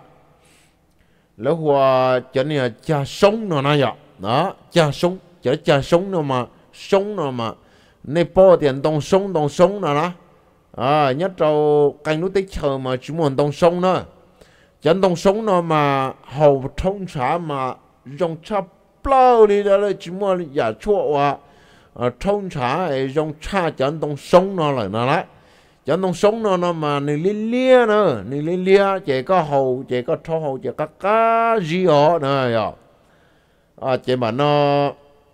lỡ hoa chơi này cha sống nó vậy đó cha sống chơi cha sống nó mà nên bỏ tiền đông sống nó nhất trâu canh lúc tích chờ mà chúng muốn đông sống nữa chân đông sống nó mà hầu thông trả mà dùng cha bao đi đó là chỉ muốn giả chua và thông trả dùng cha chân đông sống nó lại nó đấy chân đông sống nó mà nị lia chỉ có hầu chỉ có thô hầu chỉ có cá gì đó nữa chỉ mà nó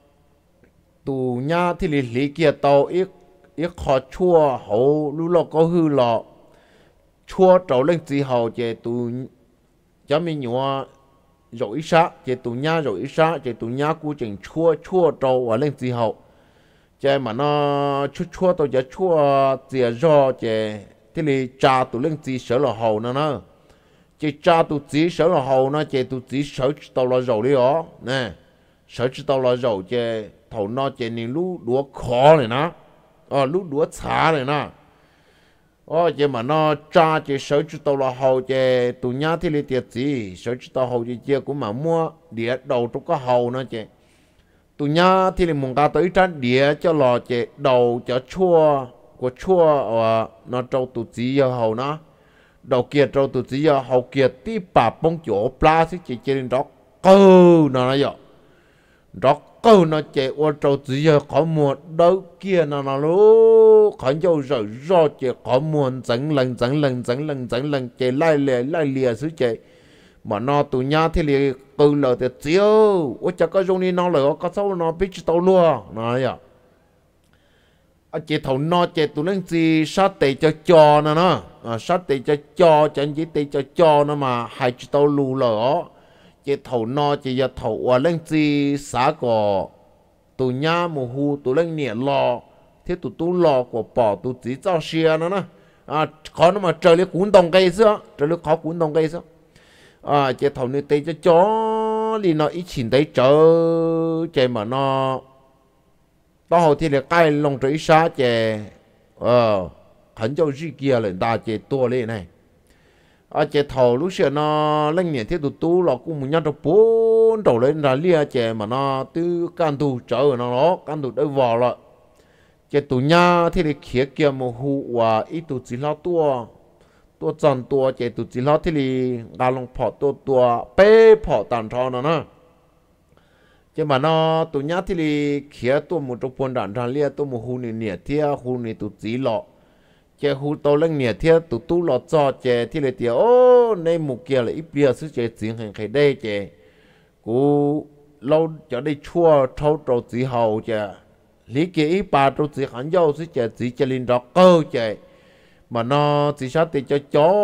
tù nhá thì lý kia tàu ít khó chua hầu lúc lo có hư lọ chua trâu lên gì hầu chỉ tù cho mình nhua rồi sa chỉ tụ nhá rồi sa chỉ tụ nhá cú chỉnh chua trâu và lên gì hậu chỉ mà nó chua tôi chỉ chua chỉ do chỉ thì li cha tụ lên gì sợ là hậu nữa chỉ cha tụ chỉ sợ là hậu nó chỉ tụ chỉ sợ tàu là rồi đi ó nè sợ tàu là rồi chỉ thầu nó chỉ nên lú đũa khó này nó lú đũa xả này nó chỉ mà nó cha chỉ sở chỉ tàu là hậu chỉ tụ nhá thì lấy tiền gì sở chỉ tàu hậu chỉ cũng mà mua địa đầu trong cái hậu nó chỉ tụ nhá thì lấy mùng cá tới trán địa cho lò chỉ đầu cho chua của chua nó trâu tụ chỉ giờ hậu nó đầu kia trâu tụ chỉ giờ hậu kia tí bà bông chỗ pla chỉ lên đó câu nó vậy đó câu nó chạy qua trâu chỉ giờ có một đâu kia nó lú khỏi dâu rồi do chạy có muốn dẫn lần chạy lại lìa xứ chạy mà nó tụi nhau thì liền câu lời thì chiếu ôi chắc có dùng đi nó lời có sao nó biết tao luôn nó vậy chị thầu nó chạy tụi lên gì sát tệ cho nó sát tệ cho chẳng chỉ tệ cho nó mà hai chị tao lù lời chỉ thầu no chỉ giờ thầu ở lên gì xã có tụi nhà mù hu tụi lên nhẹ lò thế tụi lò của bỏ tụi chỉ cho xe nó nè khó nó mà trời lấy cuốn đồng cây xưa trời lấy khó cuốn đồng cây xưa chỉ thầu này tây cho chó đi nó ít chín đấy chờ chạy mà nó tao hậu thì là cái lồng trời xa chạy khẩn cho gì kia lên ta chạy tua lên này chế thầu lúc xưa nó lên nhẹ thế tụi là cũng muốn nhặt được bốn đầu lên là lia chế mà nó từ can tụ trở nó đó can tụ đỡ vào rồi chế tụi nhà thì để khía kia một hũ và ít tụi chỉ lo tua chọn tua chế tụi chỉ lo thì để gà lông phỏ tua bê phỏ tàn thọ nó nè chế mà nó tụi nhà thì để khía tua một trong bốn đàn thằng lia tua một hũ này nhẹ thế hũ này tụi chỉ lo chế hú tàu lên nhẹ thế tụi lọt cho chế thì lấy tiền nay một kia là ít bia sức chế diễn hành khai đây chế cú lâu cho đây chua thâu trâu chỉ hậu chế lý kia ít ba trâu chỉ hắn dâu sức chế chỉ cho linh đó cơ chế mà nó chỉ sát thì cho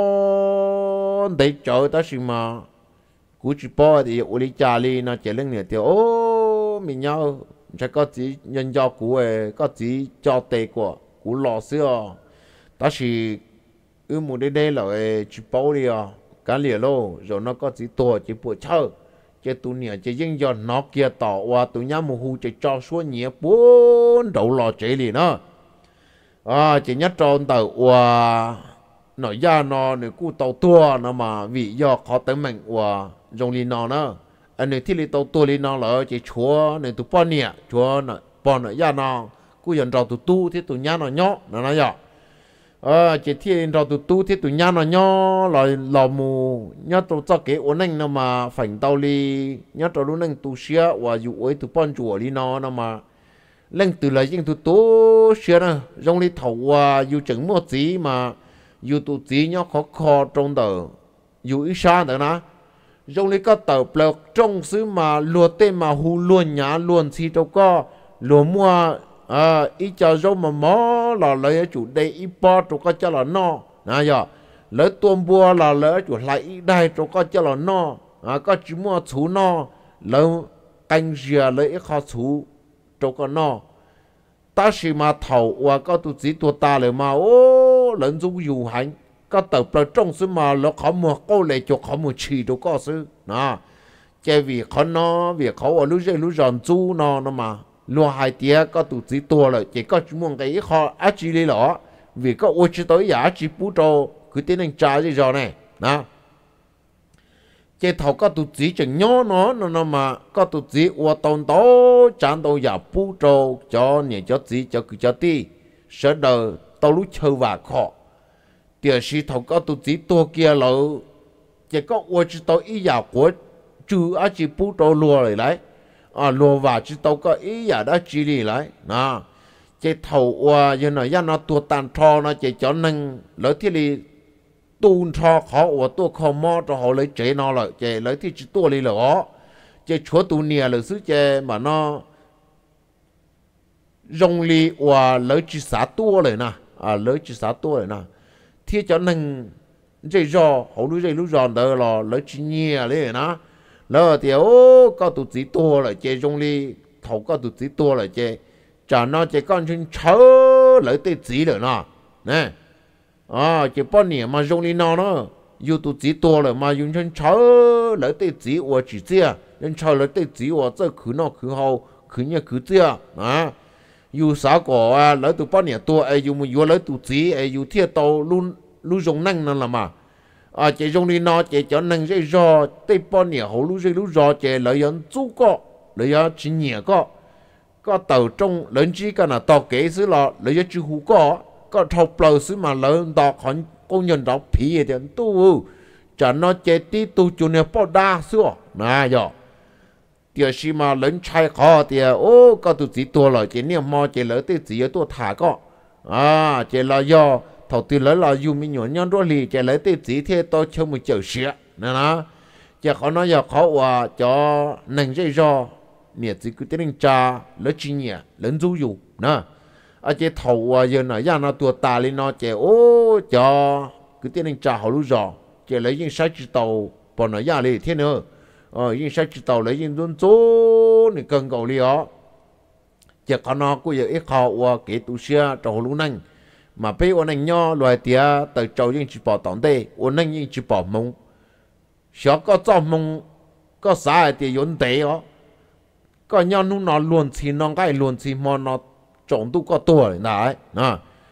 chó để chở ta xin mà cú chỉ bỏ thì u lý cha li nó chế lên nhẹ tiền mình nhau chắc có chỉ nhân do cú ấy có chỉ cho tệ của cú lọ xưa ta chỉ một đây là chỉ bao đi cá lìa lô rồi nó có chỉ tua chỉ bữa chơi chỉ tụi nhỉ chỉ riêng do nó kia tỏ và tụi nhau một hú chỉ cho số nhẹ bốn đầu lò chế liền nó chỉ nhất tròn tàu và nói ra nó nếu cú tàu tua nó mà vì do khó tới mình và dùng đi nó nữa anh này thì đi tàu tua đi nó là chỉ chúa này tụi bọn nhẹ chúa này bọn này ra nó cú dần trâu tụi tu thì tụi nhau nó nhóc nó nói vậy chỉ thiên rồi tụi thì tụi nhau nó nhỏ rồi lò mù nhớ tụi cho cái ổn định nó mà phải tao đi nhớ tụi lúc nâng tụi xia và dụ ấy tụi con chùa đi nó mà lên từ lại những tụi xia nè trong đi thầu và dụ chừng một gì mà dụ tụi gì nhớ khó trong tờ dụ ít xa nữa nè trong đi có tờ bạc trong xứ mà lùa tên mà hù luôn nhá luôn xí đâu có lùa mua ít cho giống mà mó là lấy chủ đây ít bỏ cho có cho là no nè giờ lấy tôm bua là lấy chủ lại ít đây cho có cho là no có chỉ mua chú no lấy canh dừa lấy ít khó chú cho có no ta chỉ mà thầu và có tụi chỉ tụi taเลยmà lần dung dù hành có tàu bờ trong xứ mà nó khó mua câu lại cho khó mua chỉ đồ có xứ nè cái vì khó nó vì khó ở lúc ròn chú nó mà lúa hai tía có tụ chỉ tua rồi chỉ có chúng muốn cái khó ác chỉ đi lỏ vì có ô chỉ tới giả chỉ bút trâu cứ tiến hành trả gì rồi này nè cái thầu có tụ chỉ chừng nhỏ nó mà có tụ chỉ ô tông tố chán tàu giả bút trâu cho nhẹ cho chỉ cho cứ cho ti sợ đời tàu lúc chơi và khó điều sĩ thầu có tụ chỉ tua kia lỡ chỉ có ô chỉ tới ý giả của chú ác chỉ bút trâu lúa rồi đấy lúa và chỉ tàu có ý giả đã chỉ đi lại nè cái thầu qua như nói nó tua tàn thò nó chỉ cho nâng lấy thì đi tuôn thò khó và tua khó mò cho họ lấy chế nó lại chỉ lấy thì chỉ tua đi là ó chỉ chúa tu nia là xứ chỉ mà nó rong li và lấy chỉ xả tua lại nè lấy chỉ xả tua lại nè thì cho nâng dây rò họ lúc dây lúc giòn đó là lấy chỉ nia đấy nè lỡ thì có tụ chỉ tua lại chỉ rong li thầu có tụ chỉ tua lại chỉ chả nó chỉ con chân chớ lấy tay chỉ rồi nè nè chỉ bao nhiêu mà dùng đi nó yêu tụ chỉ to rồi mà dùng chân chớ lấy tay chỉ và chỉ chia chân chớ lấy tay chỉ và这khứ nó khứ hậu khứ nhẹ khứ chia yêu sao có lấy tụ bao nhiêu to yêu mà yêu lấy tụ chỉ yêu thiệt tàu luôn luôn dùng năng nó là mà chỉ dùng đi nó chỉ cho năng dễ do tay bao nhiêu hậu lúc do chỉ lấy yon chú có lấy yon chỉ nhẹ có tàu trong lớn chỉ cái là tàu kế xứ lọ lấy cho chú hú có thầu bờ xứ mà lớn tàu còn công nhân đó phí thì tu chả nó chế tí tu cho nên bao đa xưa nè giờ điều gì mà lớn trai khó thì có tụ chỉ tua rồi chỉ niệm mò chỉ lấy tới chỉ tua thả có chỉ là do thầu từ lấy là dùng mình nhọn nhọn đôi lì chỉ lấy tới chỉ thế tôi cho một chậu sữa nè nó chỉ khó nói giờ khó và cho nâng dây do nè chỉ cứ tiến hành trả lấy chi nhẹ lớn du dù nè chế thầu giờ nói ra nó tua ta lên nó chế cho cứ tiến hành trả họ lúc rồi chế lấy những sai chỉ tàu bỏ nó ra đi thế nữa những sai chỉ tàu lấy những đơn số này cần cầu đi đó chế có nó cũng giờ ít họ cái tu sửa cho họ lúc nâng mà bây giờ nâng nhau loài tía từ trâu những chỉ bỏ tỏng đây nâng những chỉ bỏ mông sợ có cho mông có sai thì yến tế đó có nhau nó luôn chỉ nó cái luôn chỉ mà nó trộn tu có tua này nè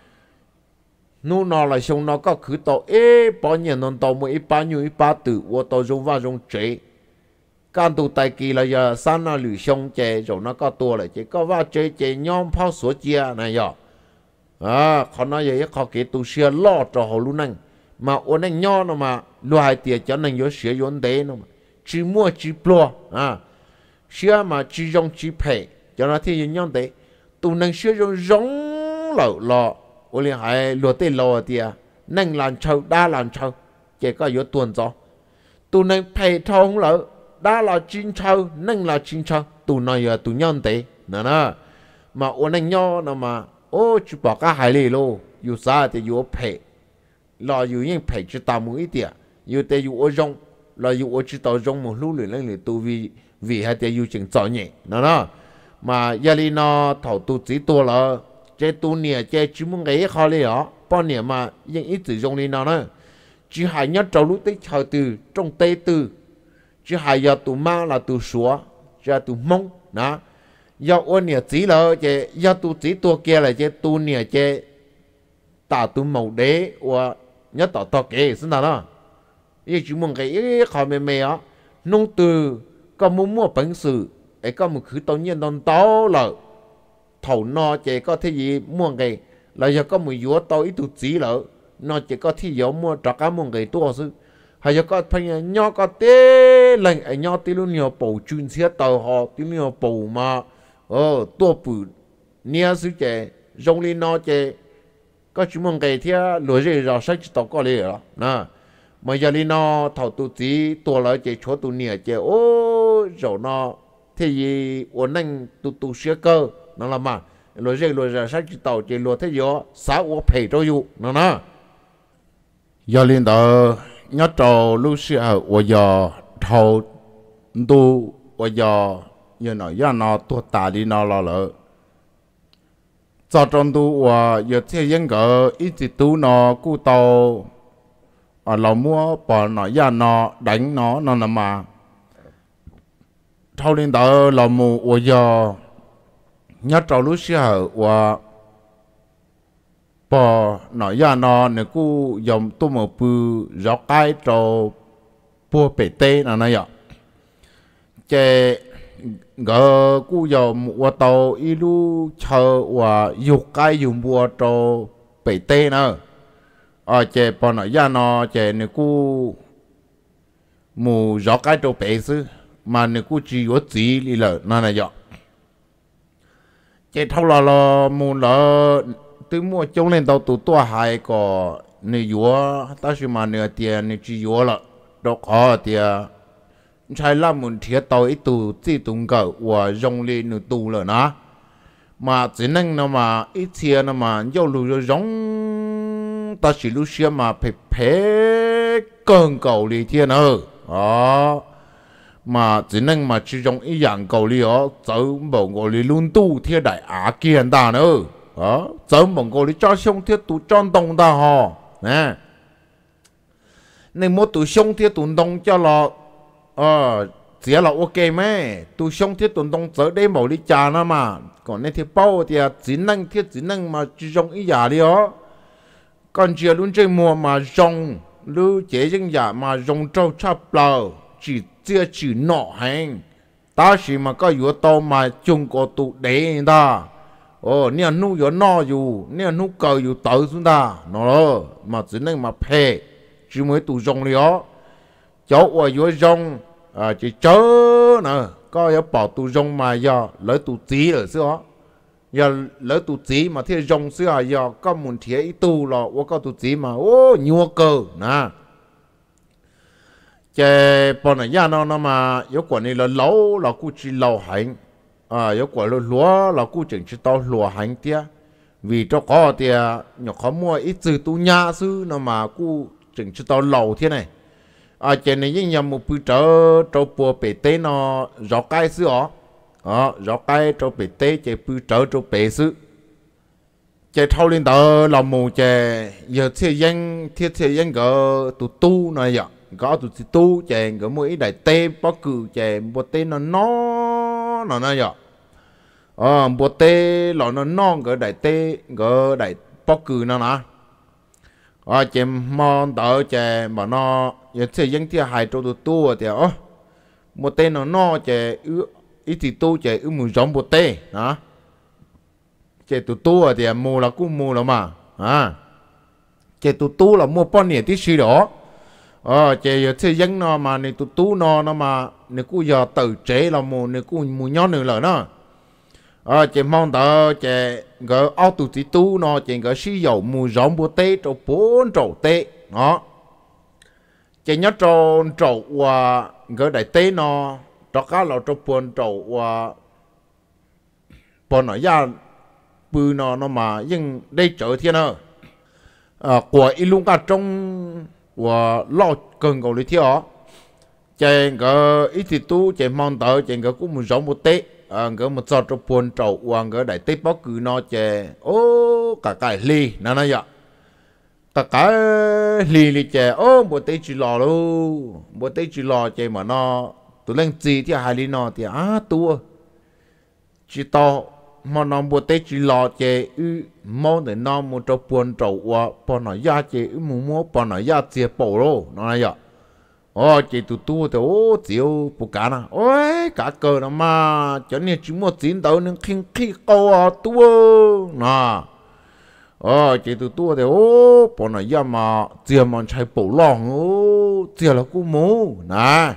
nu nó là xong nó có khứ tàu bao nhiêu nó tàu một bao nhiêu bao tử và tàu dùng vào dùng chế can tu tài kỳ là giờ san nó lử xong chế rồi nó có tua lại chế có vào chế chế nhóm phao số chia này giờ còn nói vậy họ kể tu sửa lo cho họ luôn nè mà ôn anh nho nó mà loài tiền cho nên có sửa vấn đề nó mà chỉ mua chỉ plo sửa mà chỉ dùng chỉ pay cho nó thì nhân đấy tu nâng sửa dùng giống lọ ôn liền hay lúa tê lọ tiền nâng làm trâu đa làm trâu chỉ có yếu tuần cho tu nâng pay thông lợ đa là chín trâu nâng là chín trâu tu nói giờ tu nhân đấy nè mà ôn anh nho nó mà chỉ bảo cái hải lì lô yêu sao thì yêu pay là yêu những pay chỉ tao một ít tiền yêu thì yêu ở trong là yêu ở chỉ tao trong một lúc lên lên tu vì hai thì yêu chừng chọn nhẹ nè mà gia đình nó thầu tu chỉ tu là chế tu nè chế chỉ muốn cái khó lì đó bao nhiêu mà những ít sử dụng đi nó nữa chỉ hai nhất trong lúc tích thời từ trong tây từ chỉ hai giờ tu ma là tu xóa giờ tu mông nè giờ ôn nè chỉ là chế giờ tu chỉ tu kia là chế tu nè chế ta tu màu đế và nhất tao tao kể xin nào đó ý chỉ muốn cái khó mê á nông từ có mua bản sự ấy có một thứ tự nhiên đông tao là thầu nó chỉ có thể gì mua cái là giờ có một yếu tao ít tu chỉ là nó chỉ có thể yếu mua trả cả mua cái tua sự hay giờ có phải nhỏ có té lần ấy nhỏ tí luôn nhiều bổ chuyên xe tàu họ tí nhiều bổ mà tua bự nia sự chế dùng lên nó chế có chú mong cái thia lúa rễ rau sách tàu có lẽ đó nè mà giờ lên nó thầu tu chỉ tua lại chế chúa tu nia chế rồi nó thì gì ổn định tu sửa cơ nó là mà lúa rễ sách tàu chế lúa thế gì sáu ô pay cho you nè giờ lên đó nhớ trâu lúc xưa ở giờ thầu tu ở giờ như nói giờ nó tu ta đi nó là lỡ cho trong tu và giờ thế những cái ít tu nó cú tàu là mua bỏ nó ya nó đánh nó nằm mà thâu lên đó là mù ở giờ nhớ trâu lúc xưa và bỏ nó ya nó nếu cú dùng tôi một bự rõ cái trâu bùa bể tê là này ạ chế gỡ cú dùng và tàu ilu chờ và dục cái dùng bùa trâu bể tê nữa chế bỏ nó ya nó chế nếu cú mù rõ cái trâu bể sư mà nếu cú chỉ có gì đi lợ là này ạ chế thâu là mù là tôi mua trông lên tàu tụ tua hai có nếu yếu ta chỉ mà nếu tiền nếu chỉ yếu là đó khó thì trái làm một thiệt tàu ít tụ chỉ tung cỡ và dùng lên nửa tụ rồi nó mà chỉ năng nó mà ít tiền nó mà yêu lù giống ta chỉ lúc xưa mà phải phê cơn cầu đi thiên nữa đó mà chỉ năng mà chỉ dùng ý dạng cầu đi đó走某个里luôn tu thiên đại á kiền ta nữa đó走某个里cho xong thiên tu tròn đông ta ho nè nên một tu xong thiên tu đông cho là chỉ là ok mấy tu xong thiên tu đông trở đây某里trà nó mà còn nên thiên bao thì chỉ năng mà chỉ dùng ý giả đi đó còn chỉ luôn chơi mùa mà dùng lưu chế những giả mà dùng trâu chắp lờ chỉ nọ hành ta chỉ mà có yếu tố mà chung có tụ để ta nè nu yếu nọอยู่nè nu cờ yếu tới xuống ta nó mà chỉ nên mà phê chỉ mới tụ dùng đi đó cháu ở yếu dùng chỉ chớ nè có yếu bảo tụ dùng mà giờ lấy tụ tí ở xưa giờ lấy tụ tí mà thế dùng xưa giờ có muốn thế tụ là có tụ tí mà nhiều cờ nè chế bọn này ya nó mà yếu quả này là lâu là cú chỉ lâu hành yếu quả là lúa là cú chỉnh chỉ tao lúa hành tia vì cho có tia nhỏ khó mua ít từ tu nhà sư nó mà cú chỉnh chỉ tao lâu thế này chế này những nhà một bữa trở bùa bể tê nó rõ cái sư rõ cái trở bể tê chế bữa trở bể sư chế thâu lên đó là mù chế giờ thiết dân gỡ tu này vậy có tụi tu chèn có mỗi đại tê bó cừ chèn bó tê nó này vậy bó tê nó cái đại tê cái đại bó cừ nó nè chèn mòn tờ chèn mà nó giờ thì dân thì hai chỗ tụi tu thì bó tê nó chèn ít thì tu chèn mùi giống bó tê hả chèn tụi tu thì mua là cũng mua là mà chèn tụi tu là mua bao nhiêu tí xí đó chế giờ thế dân nó mà này tụt tú nó mà này cú giờ tự chế là một này cú mù nhon nữa là nó chế mong tờ chế gỡ ao tụt tí tú nó chế gỡ sử dụng mù giống bữa tết cho 4 trầu tết nó chế nhớ trầu và gỡ đại tết nó cho cá là cho 4 trầu và 4 nó ra bự nó mà nhưng đây trở thiên nữa của ilung cả trong và lo cần cầu lý thiếu chèn cái ít thì tu chèn mong tới chèn cái cũng một giống một tết cái một giọt trong buồn trầu hoàng cái đại tết bóc cứ nó chè cả cái ly nó nói vậy cả cái ly chè một tết chỉ lò luôn một tết chỉ lò chè mà nó tụi lên gì thì hai ly nó thì tua chỉ to mà nó một tết chỉ lò chè mong để nó một trong buồn trầu và bọn nó ra chè mua bọn nó ra chè bổ lô nó nói vậy chè tụi tu thì chiều bù cá nè cá cờ nó mà cho nên chỉ một chín tàu nên khi câu tua nè chè tụi tu thì bọn nó ra mà chè mà chạy bổ lòng chè là cú mù nè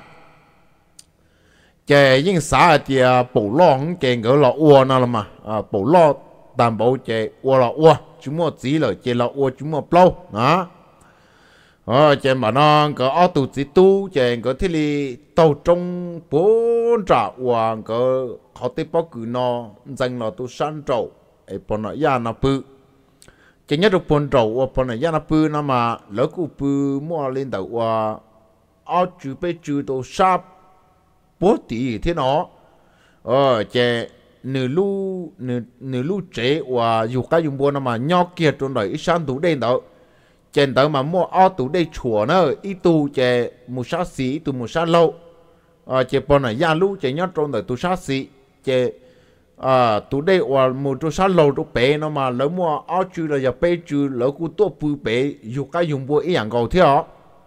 chè những xã thì bổ lòng chè cái là uo nó là mà bổ lo đảm bảo chè uo là uo chúng một chỉ là chè là uo chúng một lâu đó chè mà nó có ở tụ chỉ tu chè có thế li tàu trong 4 trả hoàng có họ tiếp bao cử nó dành nó tu san trầu ấy bọn nó ya nó bự chè nhất được 4 trầu bọn nó ya nó bự nó mà lỡ cụ bự mua lên đầu và ở chữ bê chữ tu sáp 4 tỷ thế nó chè nửa lu chế và dù cái dùng bùa nó mà nho kiệt trong đời ít sáng tủ đen đó trên tới mà mua ao tụ đây chùa nữa ít tu chế một sát sĩ tu một sát lâu chế bọn này gia lũ chế nhớ trong đời tu sát sĩ chế tụ đây và một tu sát lâu tu bé nó mà lỡ mua ao chữ là giờ bé chữ lỡ cú tu bự bé dùng cái dùng bùa ý dạng cầu theo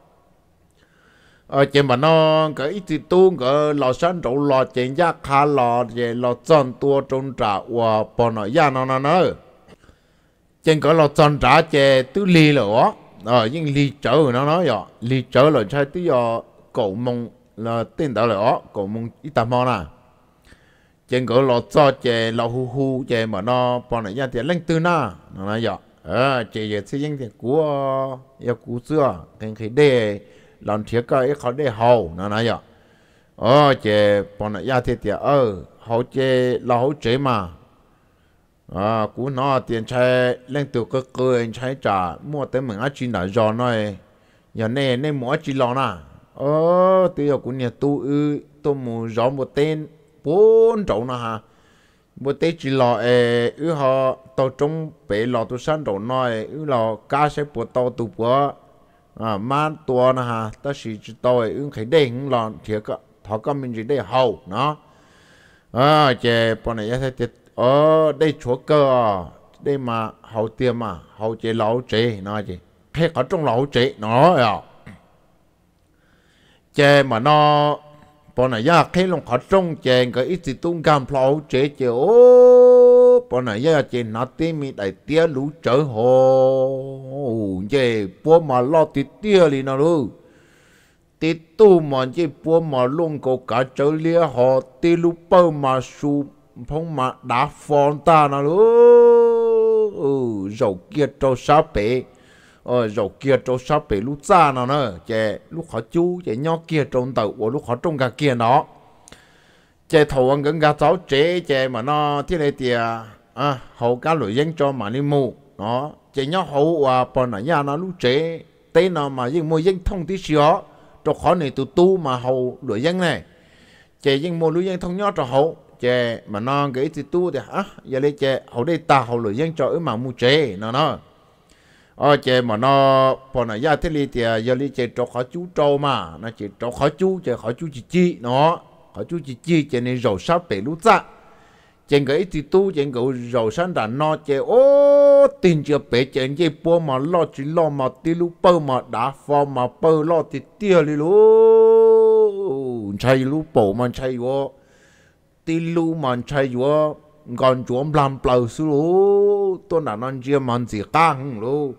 chế mà nó cái ít tu cái lò sáng trâu lò chế giá khá lò chế lò chọn tua trong trà và bọn này gia nó nữa trên cái lò chọn trà chế tu lì rồi nhưng lì chở nó nói vậy lì chở là sai tí giờ cầu mong là tên đó là cầu mong ít tầm mong à trên cái lò cho chế lò hu hu chế mà nó bọn này ra tiền lên tư na nó nói vậy chế giờ xây dựng thì của yêu cũ xưa cái đề làm thiệt cái khó đề hậu nó nói vậy chế bọn này ra thì tiền hậu chế lò hậu chế mà cú nó tiền chạy lên từ cái cười chạy trả mua tới mình ăn chín đã giòn rồi giờ này nên mua chín lon à từ giờ cú nhà tôi mua giò một tên 4 triệu nè ha một tên chín lò họ tàu trong bể lò tôi sẵn đầu nói lò cá sẽ bữa tàu tụ bữa mang tua nè ha ta chỉ tàu khởi đèn lò thiệt cả thọ cái mình chỉ để hậu nó chế bọn này sẽ đây chúa cơ đây mà hậu tiêm mà hậu chế lão chế nói gì hết ở trong lão chế nó chế mà nó bọn này ra khi lòng họ trong chế cái ít thì tung cam lão chế chế bọn này ra chế nó tìm mi đại tia lũ trở hồ chế bố mà lo tí tia đi nào luôn tí tu mà chế bố mà luôn có cả trở lia họ tí lũ bơ mà su phong mà đã phong ta nào luôn dầu kia trâu sáu bể dầu kia trâu sáu bể lúc xa nào nữa chè lúc họ chú chè nhó kia trông tàu và lúc họ trông cả kia nó chè thầu ăn gần gà cháu chế chè mà nó thế này thì hậu cá lưỡi dân cho mà đi mua nó chè nhó hậu và bọn này nhà nó lúc chế tên nào mà dân mua dân thông tí xíu cho khó này tụ tu mà hậu lưỡi dân này chè dân mua lưỡi dân thông nhó cho hậu chế mà nó cái thì tu thì giờ lấy chế hậu đây ta hậu lưỡi dân cho ở mà mua chế nó chế mà nó bọn này ra thế này thì giờ lấy chế cho khó chú trâu mà nó chỉ cho khó chú chế khó chú chỉ chi nó khó chú chỉ chi chế nên rầu sát bể lú ra trên cái thì tu trên cái rầu sát đã nó chế tiền chưa bể trên chế bố mà lo chỉ lo mà tiêu lú bơ mà đã phong mà bơ lo thì tiêu đi lú chạy lú bổ mà chạy vô tí lu mà chạy vô còn chuộng làm bầu xứ lú tôi đã nói chưa mà gì căng lú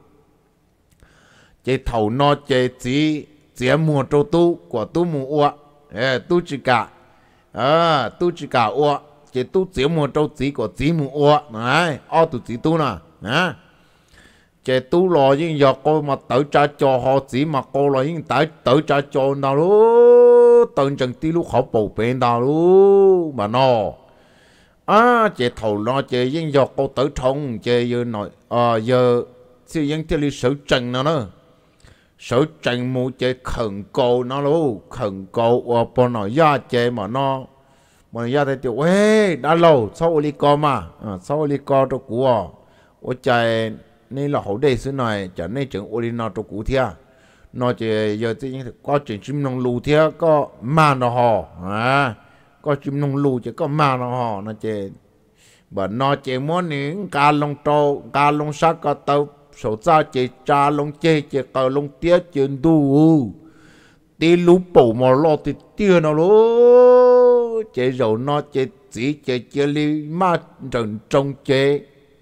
chế thầu nó chế chỉ mua trâu tu của tu mua tu chỉ cả tu chỉ cả chế tu chỉ mua trâu chỉ của chỉ mua này tu chỉ tu nè chế tu lo nhưng giờ cô mà tự trả cho họ chỉ mà cô lo nhưng tự trả cho nào lú từng chừng tí lúc họ bầu bên nào lú mà nó chế thầu nó chế nhưng giờ cô tự thông chế giờ nói giờ siêu dân theo lý sử trần nó nữa sử trần mu chế khẩn cầu nó lú khẩn cầu bọn nó ra chế mà nó mà ra thì tiểu đã lâu sau đi co mà sau đi co cho của chạy nên là hậu đây xứ này chả nên chừng ô nó cho cụ thia nó chỉ giờ thì có chuyện chim nông lù thia có ma nó hò có chim nông lù chỉ có ma nó hò nó chỉ bởi nó chỉ muốn những cá lông trâu cá lông sắc có tàu số ra chỉ cha lông chê chỉ có lông tía chuyện đủ tí lú bổ mà lo thì tia nó lú chỉ rồi nó chỉ li ma trần trong chế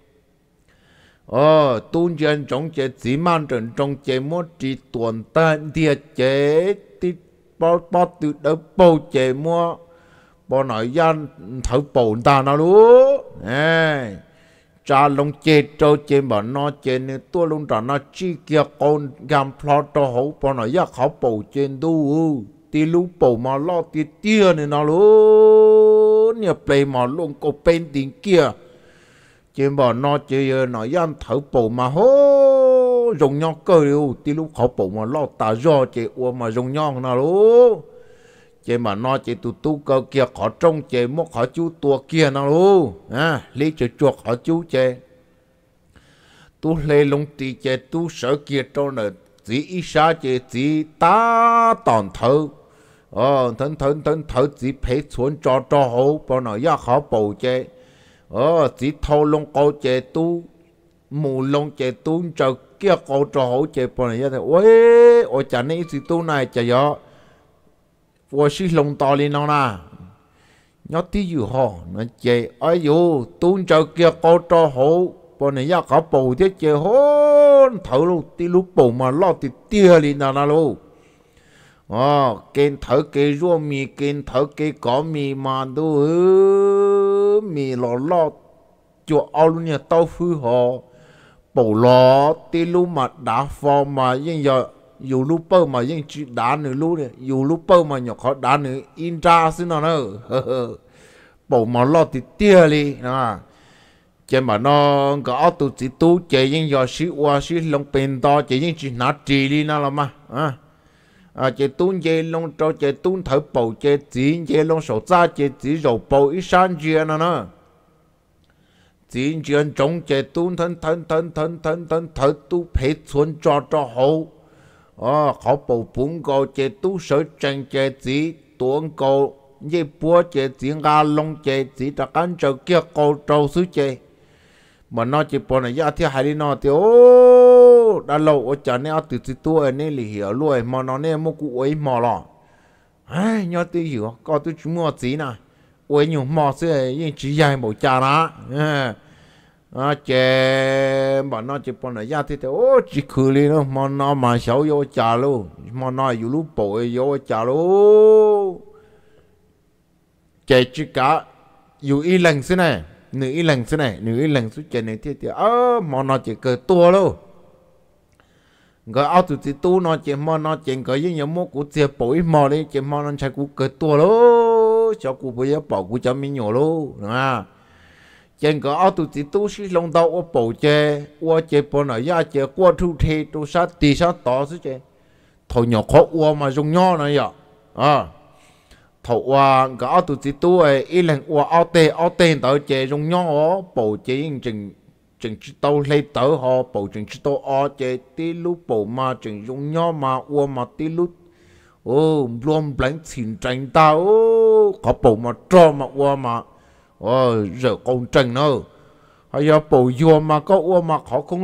tôn dân trong chế chỉ mang trần trong chế mua chỉ tuần tan địa chế tí bao từ đó bao chế mua bao nói dân thử bổn ta nó luôn cha lông chế trâu chế mà nó chế nên tôi luôn trả nó chi kia con gam plot cho hậu bao nói dân khó bổ trên đu tí lú bổ mà lo tí tia này nó luôn nhà play mà luôn có bên tiếng kia trên bờ nó chơi nói dân thở bổ mà hô dùng nhau cơ điều tí lúc khó bổ mà lo ta do chơi ua mà dùng nhau nào luôn trên mà nó chơi tu cơ kia khó trông chơi mốc khó chú tua kia nào luôn lý chơi chuột khó chú chơi tu lê lông tì chế tu sợ kia cho nè chỉ ít xa chế chỉ ta tòn thơ thân thơ chỉ phải xuống cho hậu bao nào ya khó bầu chế chỉ thâu lông câu chế tu mù lông chế tu cho kia câu cho hậu chế bao nào ya thì ôi chả này chỉ tu này chả yo ôi xí lông to lên nào na nhớ tí dữ họ nó chế ai dụ tu cho kia câu cho hậu bọn này ya có bầu thế chơi hôn thở luôn tí lúc bầu mà lo thì tia lên nào luôn kênh thở cây rùa mì kênh thở cây cỏ mì mà đâu mì lo chỗ ao luôn nhà tao phư họ bầu lo tí lúc mà đá phò mà nhưng giờ dù lúc bơ mà nhưng chỉ đá nữa lúc này dù lúc bơ mà nhỏ khó đá nữa in ra xin nào nữa bầu mà lo thì tia lên nè chế mà nó có áo tụ chỉ tu chế những giờ sĩ qua sĩ lông bền to chế những chỉ nát trì đi nào mà chế tu chế lông cho chế tu thở bầu chế chỉ chế lông sầu ra chế chỉ dầu bầu ít san chế nó chỉ chế trống chế tu thân thở tu phê xuân cho hậu khó bầu bún cầu chế tu sở tranh chế chỉ tuôn cầu như búa chế chỉ gà lông chế chỉ ta cán trâu kia cầu trâu xứ chế mà nó chỉ bỏ này ra thì hay đi nó thì đã lâu ở chợ này từ từ tuổi này lì hiểu luôn mà nó này mua cụ ấy mò lọ ai nhớ tí hiểu có tôi chúng mua gì nè ấy nhiều mò xưa nhưng chỉ dài một chả đó chè mà nó chỉ bỏ này ra thì chỉ khử đi nó mà nó mà xấu vô chả luôn mà nóอยู่lúc bội vô chả luôn chè chỉ cảอยู่อีหลังxí này nữ y lần thế này nữ y lần số chuyện này thì mà nó chỉ cờ tua luôn cái áo tụi chị tu nó chỉ mà nó chỉ cờ những nhóm của chị bội mà đi chỉ mà nó chạy của cờ tua luôn cho của bây giờ bảo của cho mình nhỏ luôn à trên cái áo tụi chị tu xí lông đầu ở bầu chè qua chè bầu này ra chè qua thu thì tu sát tì sát tỏ xí chè thôi nhỏ khó qua mà dùng nhỏ này vậy thầu qua cái áo tụi chị tu ấy ý là qua áo tên tới chế dùng nhỏ bầu chế chừng chỉ tàu lấy tới họ bầu chừng chỉ tàu ở chế tí lúc bầu mà chừng dùng nhỏ mà qua mà tí lúc luôn bánh xin tranh tao họ bầu mà cho mà qua mà giờ con tranh nữa hay là bầu vô mà có qua mà họ không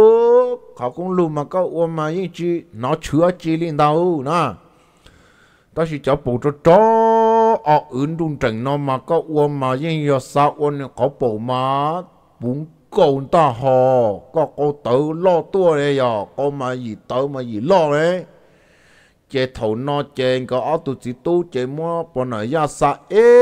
lùa mà có qua mà những chi nó chữa chi lên đâu nè đó là cho bầu cho ứng đun trần nó mà có uống mà nhưng giờ sao uống có bầu mà bún cầu ta họ có cô tự lo tua đây giờ có mà gì tự mà gì lo đấy chế thầu nó chế có áo tụi chỉ tu chế mua bọn này ra sa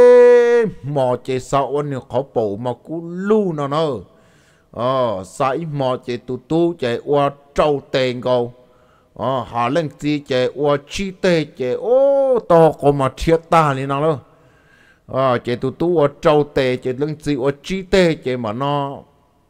mò chế sao uống có bầu mà cú lu nó nữa sai mò chế tu chế uống trâu tiền cầu hà lên gì chế uống chi tê chế to có mà thiệt ta này nào đó chế tu ở trâu tê chế lưng gì ở chi tê chế mà nó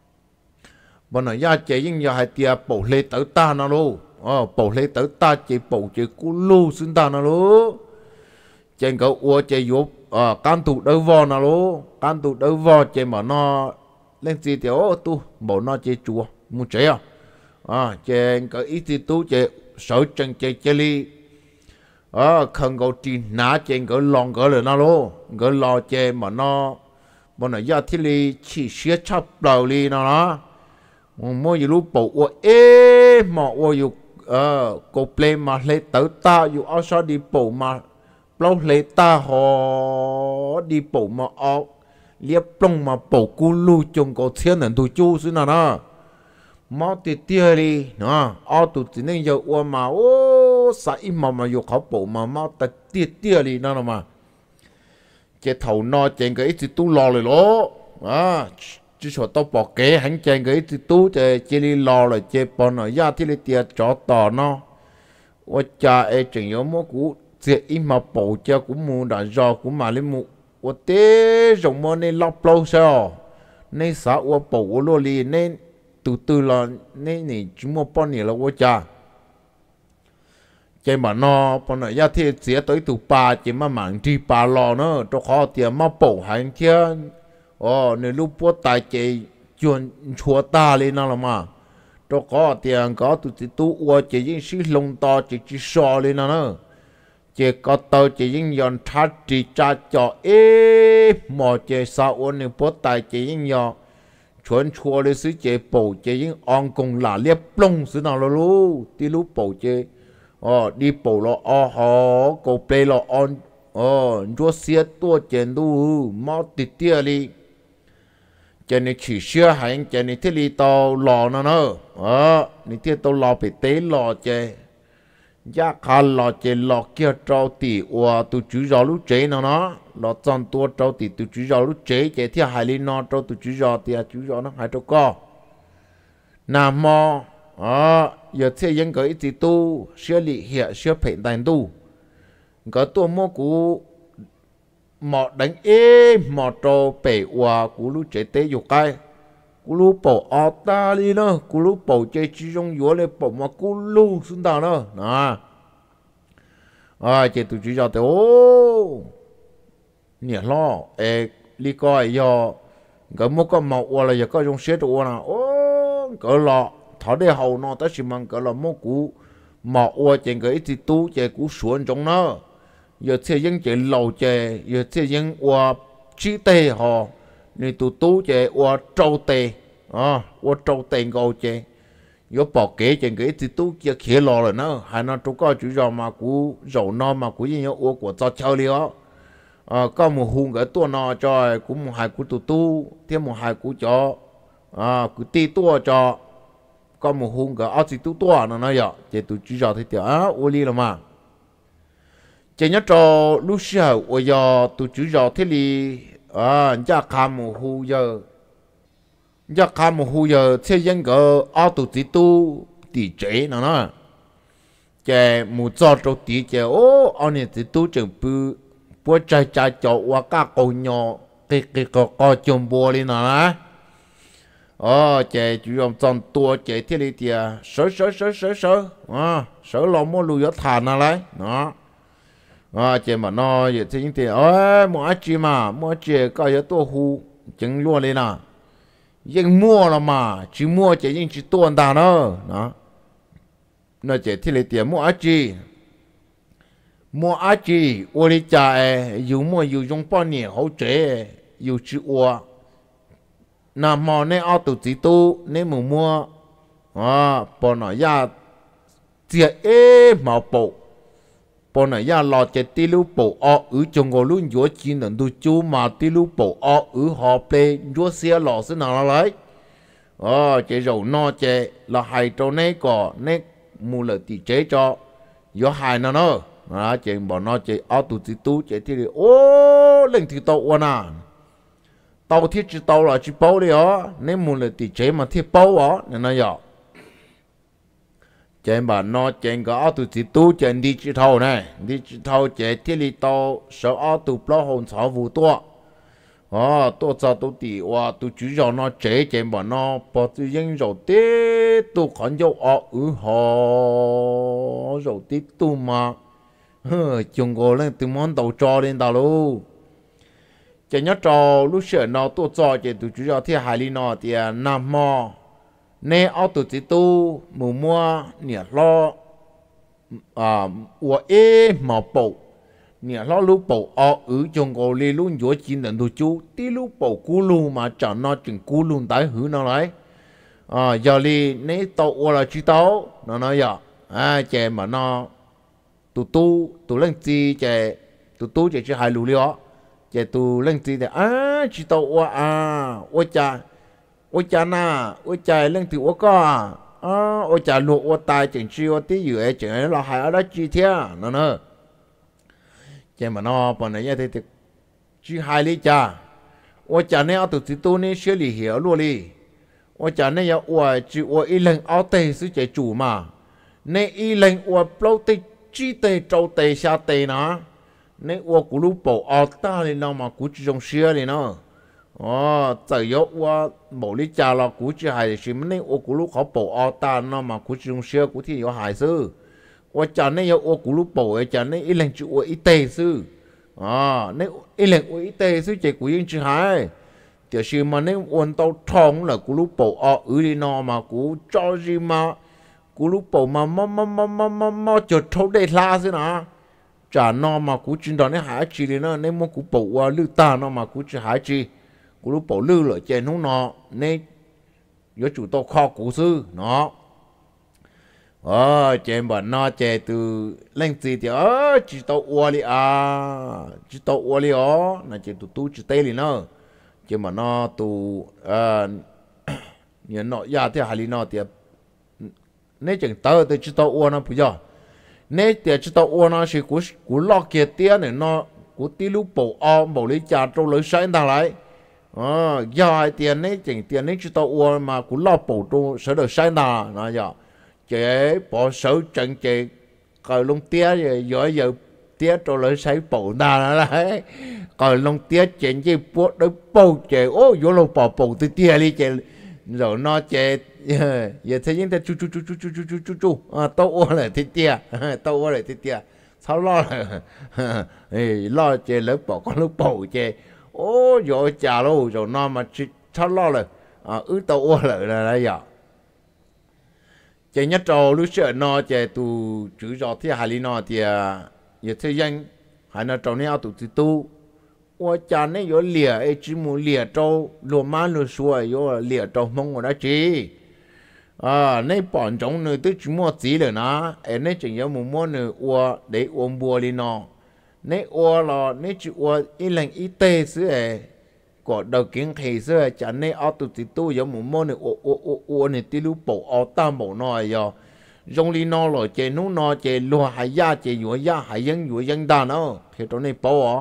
bọn nó ra chế nhưng giờ hai tia bổ lê tới ta nào luôn bổ lê tới ta chế bổ chế cú lu xin ta nào luôn chế có uo chế vô can tụ đỡ vò nào luôn can tụ đỡ vò chế mà nó lên gì thì tu bộ nó chế chùa muốn chế chế có ít thì tu chế sở chân chế ly không có chi ná trên cái lòng cái là nó luôn cái lò chè mà nó bọn nó ra thì li chỉ xé chắp đầu li nó mua gì lúc bộ mà yêu cô plei mà lấy tới ta yêu ao sao đi bộ mà lâu lấy ta họ đi bộ mà ao liệp plong mà bộ cu lu chung có thiên lần tụi chú xí nào mà tia đi ao tụi chỉ nên giờ mà sai mà yêu khó bộ mà tia đi nó mà cái thầu nó trên cái ít tu lo rồi đó chỉ cho tao bỏ kế hành trên cái ít tu chỉ đi lo rồi chỉ bỏ nó ra thì lấy tiền cho tao nó và cha ấy chẳng nhớ mua cũ chỉ ít mà bộ cho cũng mua đã do cũng mà lấy mua và thế giống mà nên lọc lâu sao nên sao và bộ luôn đi nên từ là nên này chúng mua bao nhiêu là và cha chỉ mà nó bọn nó ra thì chỉ tới từ ba chỉ mà mảng đi ba lò nữa cho khó tiền mà bổ hành thiên nên lúc bữa tài chỉ chuyển chùa ta lên nào mà cho có tiền có tụi chỉ tu ua chỉ những sự lông to chỉ sò lên nữa chỉ có tàu chỉ những dọn thắt chỉ cha cho mà chỉ sao ôn nên bớt tài chỉ những dọn chuẩn chua lên sự chỉ bổ chỉ những ông cùng là liệp lông sự nào lo lu đi lu bổ chỉ đi bổ lo họ cổ play lo on chúa xia tua chén du mau tịt tia li chén này chỉ xia hành chén này thiết li tàu lò nó nữa này thiết tàu lò bị té lò chè giá khá lò chè lò kia trâu tỉ tụ chú gió lúc chế nó lò chọn tua trâu tỉ tụ chú gió lúc chế chè thiết hải li nó trâu tụ chú gió tỉ chú gió nó hải trâu co nam mô giờ thiết dân cái gì tu xia li hiện xia phải đánh tu cái tua mua cú mọ đánh mọ trâu bể cú lúc chế tế dục cái cú lúc bổ ta đi nữa cú lúc bổ chế chỉ trong yếu lên bổ mà cú lúc xuống đảo nữa chế tụi chú cho tôi nhẹ lo li coi do cái mua cái màu là giờ có trong xe đồ nào cái lọ tháo để hậu nó tới chỉ mang cái lọ mua cú màu trên cái gì tu chế cú xuống trong nó giờ thế dân chế lầu chế giờ thế dân chi tê họ nên tụ tú chế trâu tê trâu tê ngô chế giờ bỏ kế trên cái thì tú kia khía lò rồi nó hay nó chú có chú rau mà cú rau nó mà cú gì của cho chơi đi có một hùng cái tua nó cho cú một hai cú tú thêm một hai cú cho cú ti tua cho có một hùng cái gì tú tua nó vậy chế tụ chú rau thì tiểu ô li là mà chỉ nhớ cho lúc sau ở giờ tụi chú giờ thế li nhà khám một hồ giờ nhà khám một hồ giờ thế dân cái tụi chỉ tu tỷ chế nó chỉ một giờ cho tỷ chế anh này chỉ tu chừng bữa trái cho qua các con nhỏ cái chồng bò lên nó chỉ chú làm chọn tua chỉ thế li thì sợ lòng mua lùi ở thàn nó lấy nó chị mà nó vậy thì những tiền mua chi mà mua chi có yếu tố hu chứng luôn lên à nhưng mua là mà chỉ mua chỉ những chỉ tuần ta nữa đó nó chỉ thì lấy tiền mua chi ô đi chạy dù mua dù dùng bao nhiêu hỗ trợ dù chịu ô nằm mò nên ao tụ chỉ tu nên mua bỏ nó ra tiền mà bộ bọn này ya lo chế tí lưu bộ trong ngô luôn dũa chỉ能đủ chú mà tí lưu bộ họ bê dũa xe lò sẽ nào lấy chế dầu no chế là hai trâu này có này mua lợi tỷ chế cho dũa hai nó chế bọn nó chế tụ tí tu chế thì lên thì tàu tàu thiết chỉ tàu là chỉ bao đi nên mua lợi tỷ chế mà thiết bao nên nó vậy trên bà nó trên cái tụ chỉ tu trên digital này digital trên thiết bị tàu sở tụ bao hồn sáu vụ tua tua cho tụ tỷ tụ chủ yếu nó chế trên bà nó bỏ tự nhiên rồi tết tụ còn dấu họ rồi tết tụ mà chúng cô lên từ món tàu cho lên tàu luôn trên nhớ trò lúc sợ nó tụ cho trên tụ chủ yếu thiết hải lý nó thì nằm mò nè tụ chỉ tu mua nè lo mà bộ nè lo lu bộ trong cổ li luôn dũa chỉ nhận đồ chú tí lu bộ cú lu mà chẳng nó chừng cú luôn tái hử nó lấy giờ li nè tàu là chỉ tàu nó nói giờ chè mà nó tụ lên chi chè tụ chè chỉ hai lu lió chè tụ lên chi để chỉ tàu ôi cha na ôi cha lên từ có ôi cha luộc tai chỉnh chiêu tí giữa chỉnh là hai ở đó chi thế nó nữa chả mà nó bọn này thì chi hai lý cha ôi cha này ở từ tu này xử lý hiểu luôn đi ôi cha này ôi chỉ ôi ý lần ở tây sư chạy chủ mà này ý lần ôi lâu tây chi tây trâu tây xa tây nó này ôi cú lú bộ ở ta thì nó mà cú chỉ trong xưa thì nó giờ yếu bộ lý cha là cú chỉ hay chỉ mình ô cú lúc họ bộ ta nó mà cú chỉ dùng xe cú thì yếu hại sư cha này ô cú lúc bộ cha này ít lần chịu ít tệ sư này ít lần ít tệ sư chỉ cú yên chỉ hay thì sự mà nên ôn tàu thong là cú lúc bộ ở đi nó mà cú cho gì mà cú lúc bộ mà chợt thâu đây la thế nào chả nó mà cú chuyện đó nên hại chi đi nó nên mà cú bộ à lưu ta nó mà cú chỉ hại chi cú lúc bộ lưu rồi trên nó nên có chủ tàu kho cú sư nó trên bọn nó chạy từ lên gì thì chỉ tàu uo li chỉ tàu uo li là chỉ tụ tu chỉ tây li nó chứ mà nó tụ nhận nó ya thì hai li nó thì nếu chẳng tao thì chỉ tàu uo nó bây giờ nếu thì chỉ tàu uo nó thì cú lo kia tiền này nó cú tí lúc bộ lý trả trâu lấy sáng thằng lại giờ tiền này chẳng tiền này chỉ tàu uo mà cú lo bộ trâu sẽ được sáng thằng nó giờ chế bỏ số trận chế coi lông tía rồi giờ tía trâu lấy sáng bộ ta nó đấy coi lông tía chuyện gì buốt đối bầu chế vô lông bỏ bộ từ tía đi chế rồi nó chế giờ thấy những cái chú tao uống lại thế tia tao uống lại thế tia sao lo lo chế lớp bỏ con lớp bầu chế rồi trả luôn rồi nó mà sao lo rồi tao uống lại là đấy giờ chế nhất trâu lúc sợ nó chế tụ chữ rõ thì hai lý nó thì giờ thấy danh hai nó trâu này tụ tu我家那有猎，只么猎着罗马路说有猎着蒙我那只，那帮中呢都只么子了呢？那真有么么呢？我得我摸哩呢，那我了，那只我一人一袋是个đầu kiến thì xưa chả nên ở tụi tôi giống một món này ô này tí lúc bộ ở tam bộ nói giờ trong li nó rồi chơi nó chơi lúa hải gia chơi dũa gia hải dân ta nó thì chỗ này bộ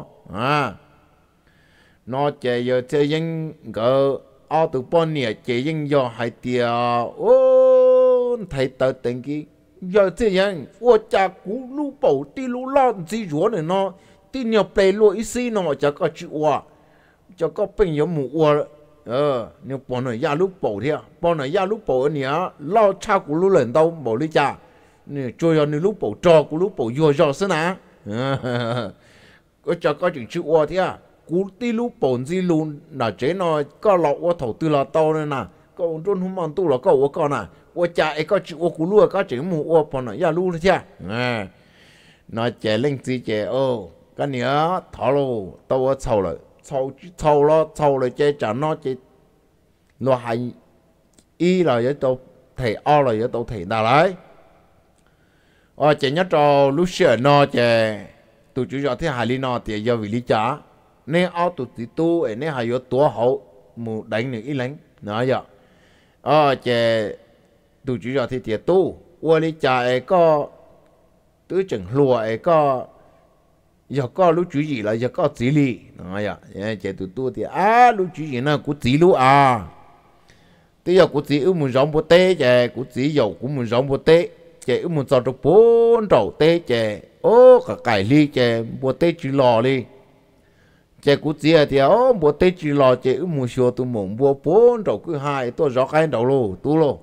nó chơi giờ chơi dân cái ở tụi bọn này chơi dân giờ hải tiệt thầy tự tính cái giờ chơi dân ô cha cú lúc bộ tí lúc lo gì dũa này nó tí nhiều play lúa ít xí nó chả có chịu cho có bên giống mù nếu bọn này ra lúc bổ thì bọn này ra lúc bổ này lo cha của lúc lần đâu bổ đi cha nè chơi vào lúc bổ trò của lúc bổ vừa rồi xí nè có cho có chuyện chịu qua thì cú tí lúc bổ gì luôn là chế nó có lọ qua thầu tư là to nên nè có trôn không mang tu là có qua con nè qua cha ấy có chịu cú lúc có chuyện mù qua bọn này ra lúc thì nó chạy lên gì chạy cái này thọ luôn tao sầu rồi sầu rồi chơi trả nó chơi lo hay y là với tao thầy o là với tao thầy nào đấy chơi nhất cho lúc xưa nó chơi tụi chủ cho thế hai lý nó thì do vì lý trả nên ao tụi tu ấy nên hay có tua hậu mù đánh được ít lắm nói vậy chơi tụi chủ cho thế thì tu qua lý trả ấy có tứ chừng lùa ấy có giờ có lúc chủ gì là giờ có chỉ lý nói vậy chạy tụi tôi thì lúc chủ gì nó cũng chỉ lúc bây giờ cũng chỉ muốn giống bộ tê chạy cũng chỉ dầu cũng muốn giống bộ tê chạy muốn cho được 4 đầu tê chạy cả cải ly chạy bộ tê chỉ lò đi chạy cũng chỉ thì bộ tê chỉ lò chạy muốn sửa tụi mình bộ 4 đầu cứ 2 tôi rõ cái đầu luôn tu luôn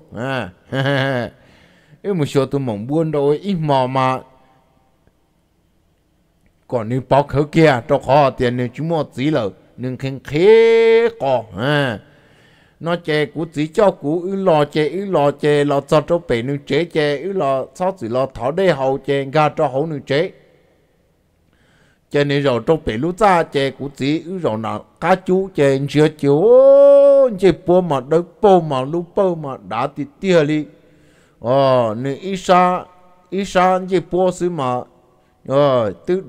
muốn sửa tụi mình 4 đầu ít mà còn nếu bảo khởi kia cho họ tiền nếu chúng mua gì là nhưng khen khé có nó chơi cú chỉ cho cú lò chơi lò cho bể nếu chơi lò sao chỉ lò tháo đây hậu chơi gà cho hậu nếu chơi nên rồi cho bể lúc ra chơi cú chỉ rồi nào cá chú chơi chưa chơi bố mà đôi bố mà lúc bố mà đã thì tia đi nếu ít sa chơi bố xứ mà tức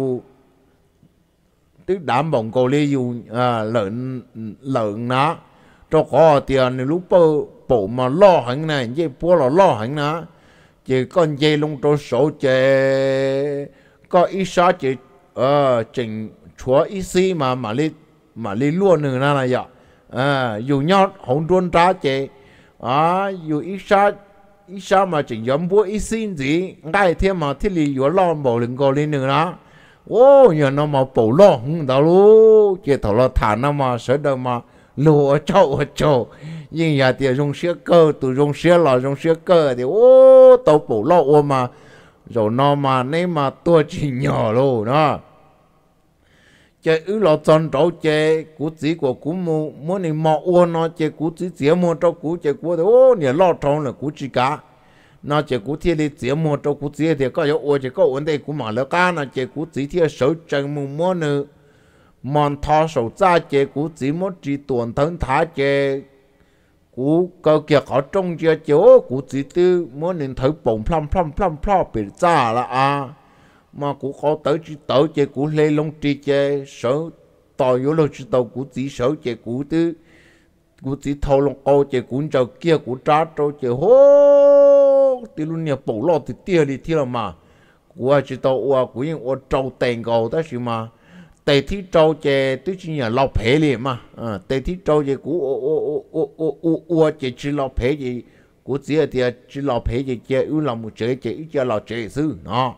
đã mong cầu lý dù lợn ná cho có tiền lúc bộ mà lo hẳn này dây bố là lo hẳn ná chỉ con dây lông trô sổ chè có ít xa chỉ chỉnh chúa ít xí mà lý luôn nữa là vậy dù nhót không trôn trá chè dù ít xa mà chỉ giống bố ít xin gì ngay thêm mà thiết lý yếu lo bộ lưng cô lên nữa đó giờ nó mà bổ lo không đâu luôn chỉ thầu lo thả nó mà sợ đâu mà lùa trâu nhưng giờ thì dùng xe cơ tụi dùng xe cơ thì tao bổ lo mà rồi nó mà nên mà tôi chỉ nhỏ luôn đó chế ứ lọ chân trâu chế cú chỉ của cú mua này mò uo nó chế cú chỉ chế mua trâu cú chế cú thì ô nè lọ trâu là cú chỉ cá nó chế cú thiên đi chế mua trâu cú chỉ thì có yếu uo chế có vấn đề cú mà lỡ cá nó chế cú chỉ thiên sầu chân mua nữa mòn thọ sầu ra chế cú chỉ mua chỉ tuần thân thả chế cú cơ kia họ trong chế chỗ cú chỉ tư mua nên thử bổng plum bị ra là à mà cú khó tới chỉ tới chế cú lên lông tri chế sở tỏi yếu lâu chỉ tàu cú chỉ sở chế cú tư cú chỉ thâu lông câu chế cú trâu kia cú trả trâu chế hô thì luôn nhà bổ lọt thì tia đi theo mà cú chỉ tàu cú những trâu tiền cầu đó chứ mà tây thi trâu chế tôi chỉ nhà lau phê liền mà tây thi trâu chế cú chế chỉ lau phê gì cú chỉ thì chỉ lau phê gì chế ưu lòng một chế chế lau chế sư nó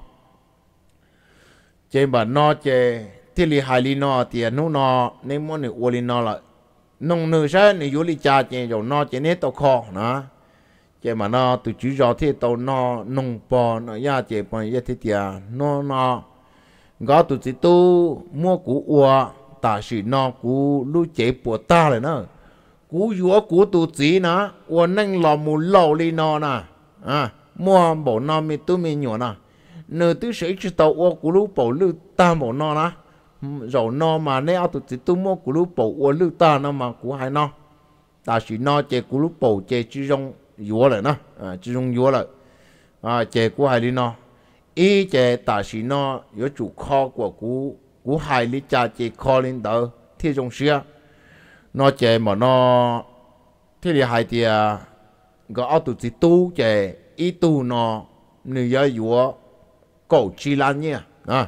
chế mà nó chế thì li hai li nó thì nó nên muốn được li nó là nông nữ sao này vô li cha chế rồi nó chế nét tao khó nó chế mà nó từ chú rõ thì tao nó nông bò nó ya chế bò ya thì nó gõ tụi chị tu mua củ ua ta chỉ nó củ lu chế bùa ta rồi nó củ dúa củ tụi chị nó ua nâng lò mù lầu li nó nè mua bộ nó mi tu mi nhỏ nè nửa thứ sẽ chỉ tàu ua củ lu bộ lu ta bộ nó nè rồi nó mà nếu tụi chị tu mua củ lu bộ ua lu ta nó mà củ hai nó ta chỉ nó chế củ lu bộ chế chỉ dùng dúa rồi nè chỉ dùng dúa rồi chế củ hai đi nó ý chế ta chỉ nó có chủ kho của cú hai lý cha chế kho lên đó thì trong xưa nó chế mà nó thì là hai tia có tụi chị tu chế ý tu nó người giáo dùa cổ chi lan nhỉ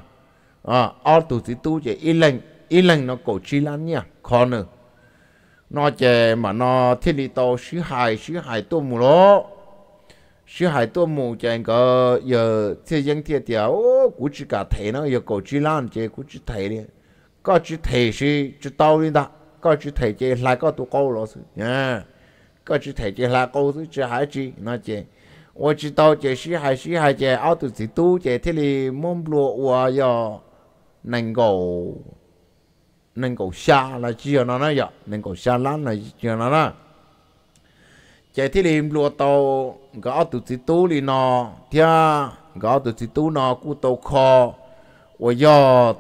tụi chị tu chế ý lệnh nó cổ chi lan nhỉ kho nữa nó chế mà nó thì là tao xứ hai tu mù đó sư hải tôi mù chẳng có giờ thế dân thiệt tiểu cú chỉ cả thể nó giờ cổ chỉ lan chế cú chỉ thể đi có chỉ thể是只道理的có chỉ thể chế lại có tụ câu rồi nha có chỉ thể chế lại câu chỉ hải chỉ nó chế我知道这sư海chế ao tụ chỉ tu chế thế thì mong lúa và giờ能够下来只有那那样能够下烂了只有那那chế thì liềm lúa tàu gõ tụi chị tu li nó thia gõ tụi chị tu nó cú tàu kho và do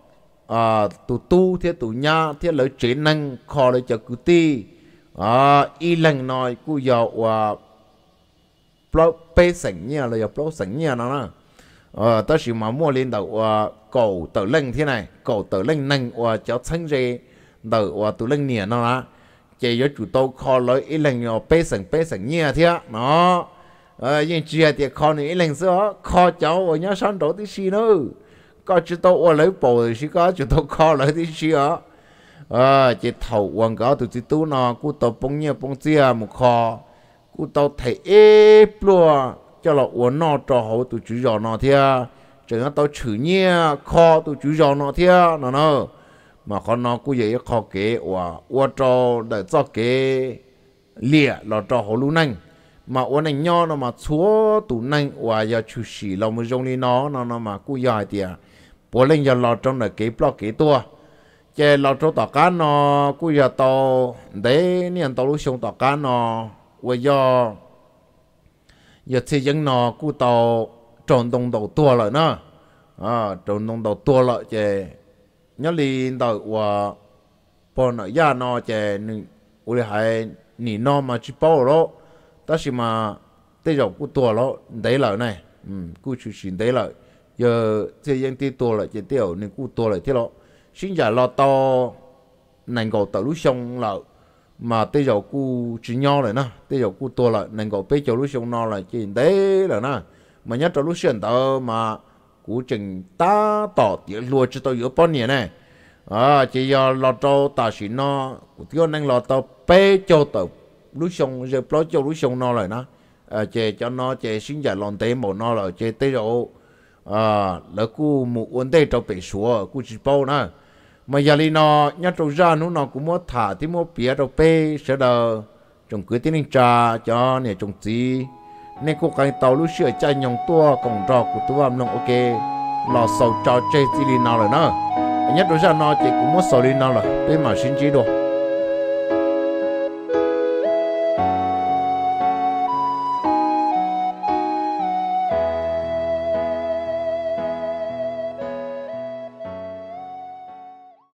tụi tu thia tụi nhà thia lợi chế năng kho lợi cho cụ ti y lần nói cú giờ và pro bê sảnh nha là giờ pro sảnh nha nó ta chỉ mà mua lên đầu cầu tờ lệnh thế này cầu tờ lệnh năng và cháu thanh rê đầu và tụi lệnh nè nó là chế cho chủ tàu kho lấy ít lần nhỏ bê sừng nhẹ thế nó nhưng chia thì kho này ít lần xưa kho cháu ở nhà sáng đầu tí xí nữa có chủ tàu ở lấy bầu thì có chủ tàu kho lấy tí xí chế thầu quảng cáo từ chế tu nó cú tàu bông nhẹ bông chia một kho cú tàu thấy ép luôn cho là uốn nó cho hậu từ chủ giò nó thế chẳng tàu chữ nhẹ kho từ chủ giò nó thế nó mà con nó cũng vậy khó kế và cho để cho kế lìa là cho họ luôn nành mà uốn này nho nó mà chúa tủ nành và giờ chủ sĩ là một trong nó mà cũng dài thì bố lên giờ là trong là kế block kế tua chế là cho tao cá nó cũng giờ tao để niệm tao lúc xong tao cá nó và giờ xây dựng nó cũng tao tròn đồng đầu tua lại nữa tròn đồng đầu tua lại chế nhớ liền đầu và bọn nó ya nó chế uli hay nỉ nó mà chỉ bao đó ta chỉ mà tới giờ cũng tua đó đấy lại này cũng chỉ xin đấy lại giờ xây dựng tí tua lại chế tiêu nên cũng tua lại thế đó xin giả lo to nành cầu tự lúc xong lại mà tới giờ cũng chỉ nhau lại nè tới giờ cũng tua lại nành cầu bây giờ lúc xong nó lại chỉ đấy là nè mà nhớ cho lúc xong tao mà cú chừng ta tỏ tiếng lùa cho tôi giữa bao nhiêu này chỉ do lo cho ta chỉ nó tiêu năng lo tao bê cho tao lúc xong rồi lo cho lúc xong nó lại nó chỉ cho nó chỉ xin giải lòng tế một nó là chỉ tới rồi là cú một vấn đề cho bị số cú chỉ bao nữa mà giờ đi nó nhớ trâu ra nó cũng muốn thả thì muốn bịa cho bê sẽ đờ trồng cưới tiếng trà cho nè trồng gì nên cô cái tàu lúc sửa chạy nhông tua cổng trò của tôi làm nông ok lò sầu trò chơi gì đi nào rồi nữa nhất đối ra nó chỉ cũng mất sầu đi nào là bên mà xin chỉ đồ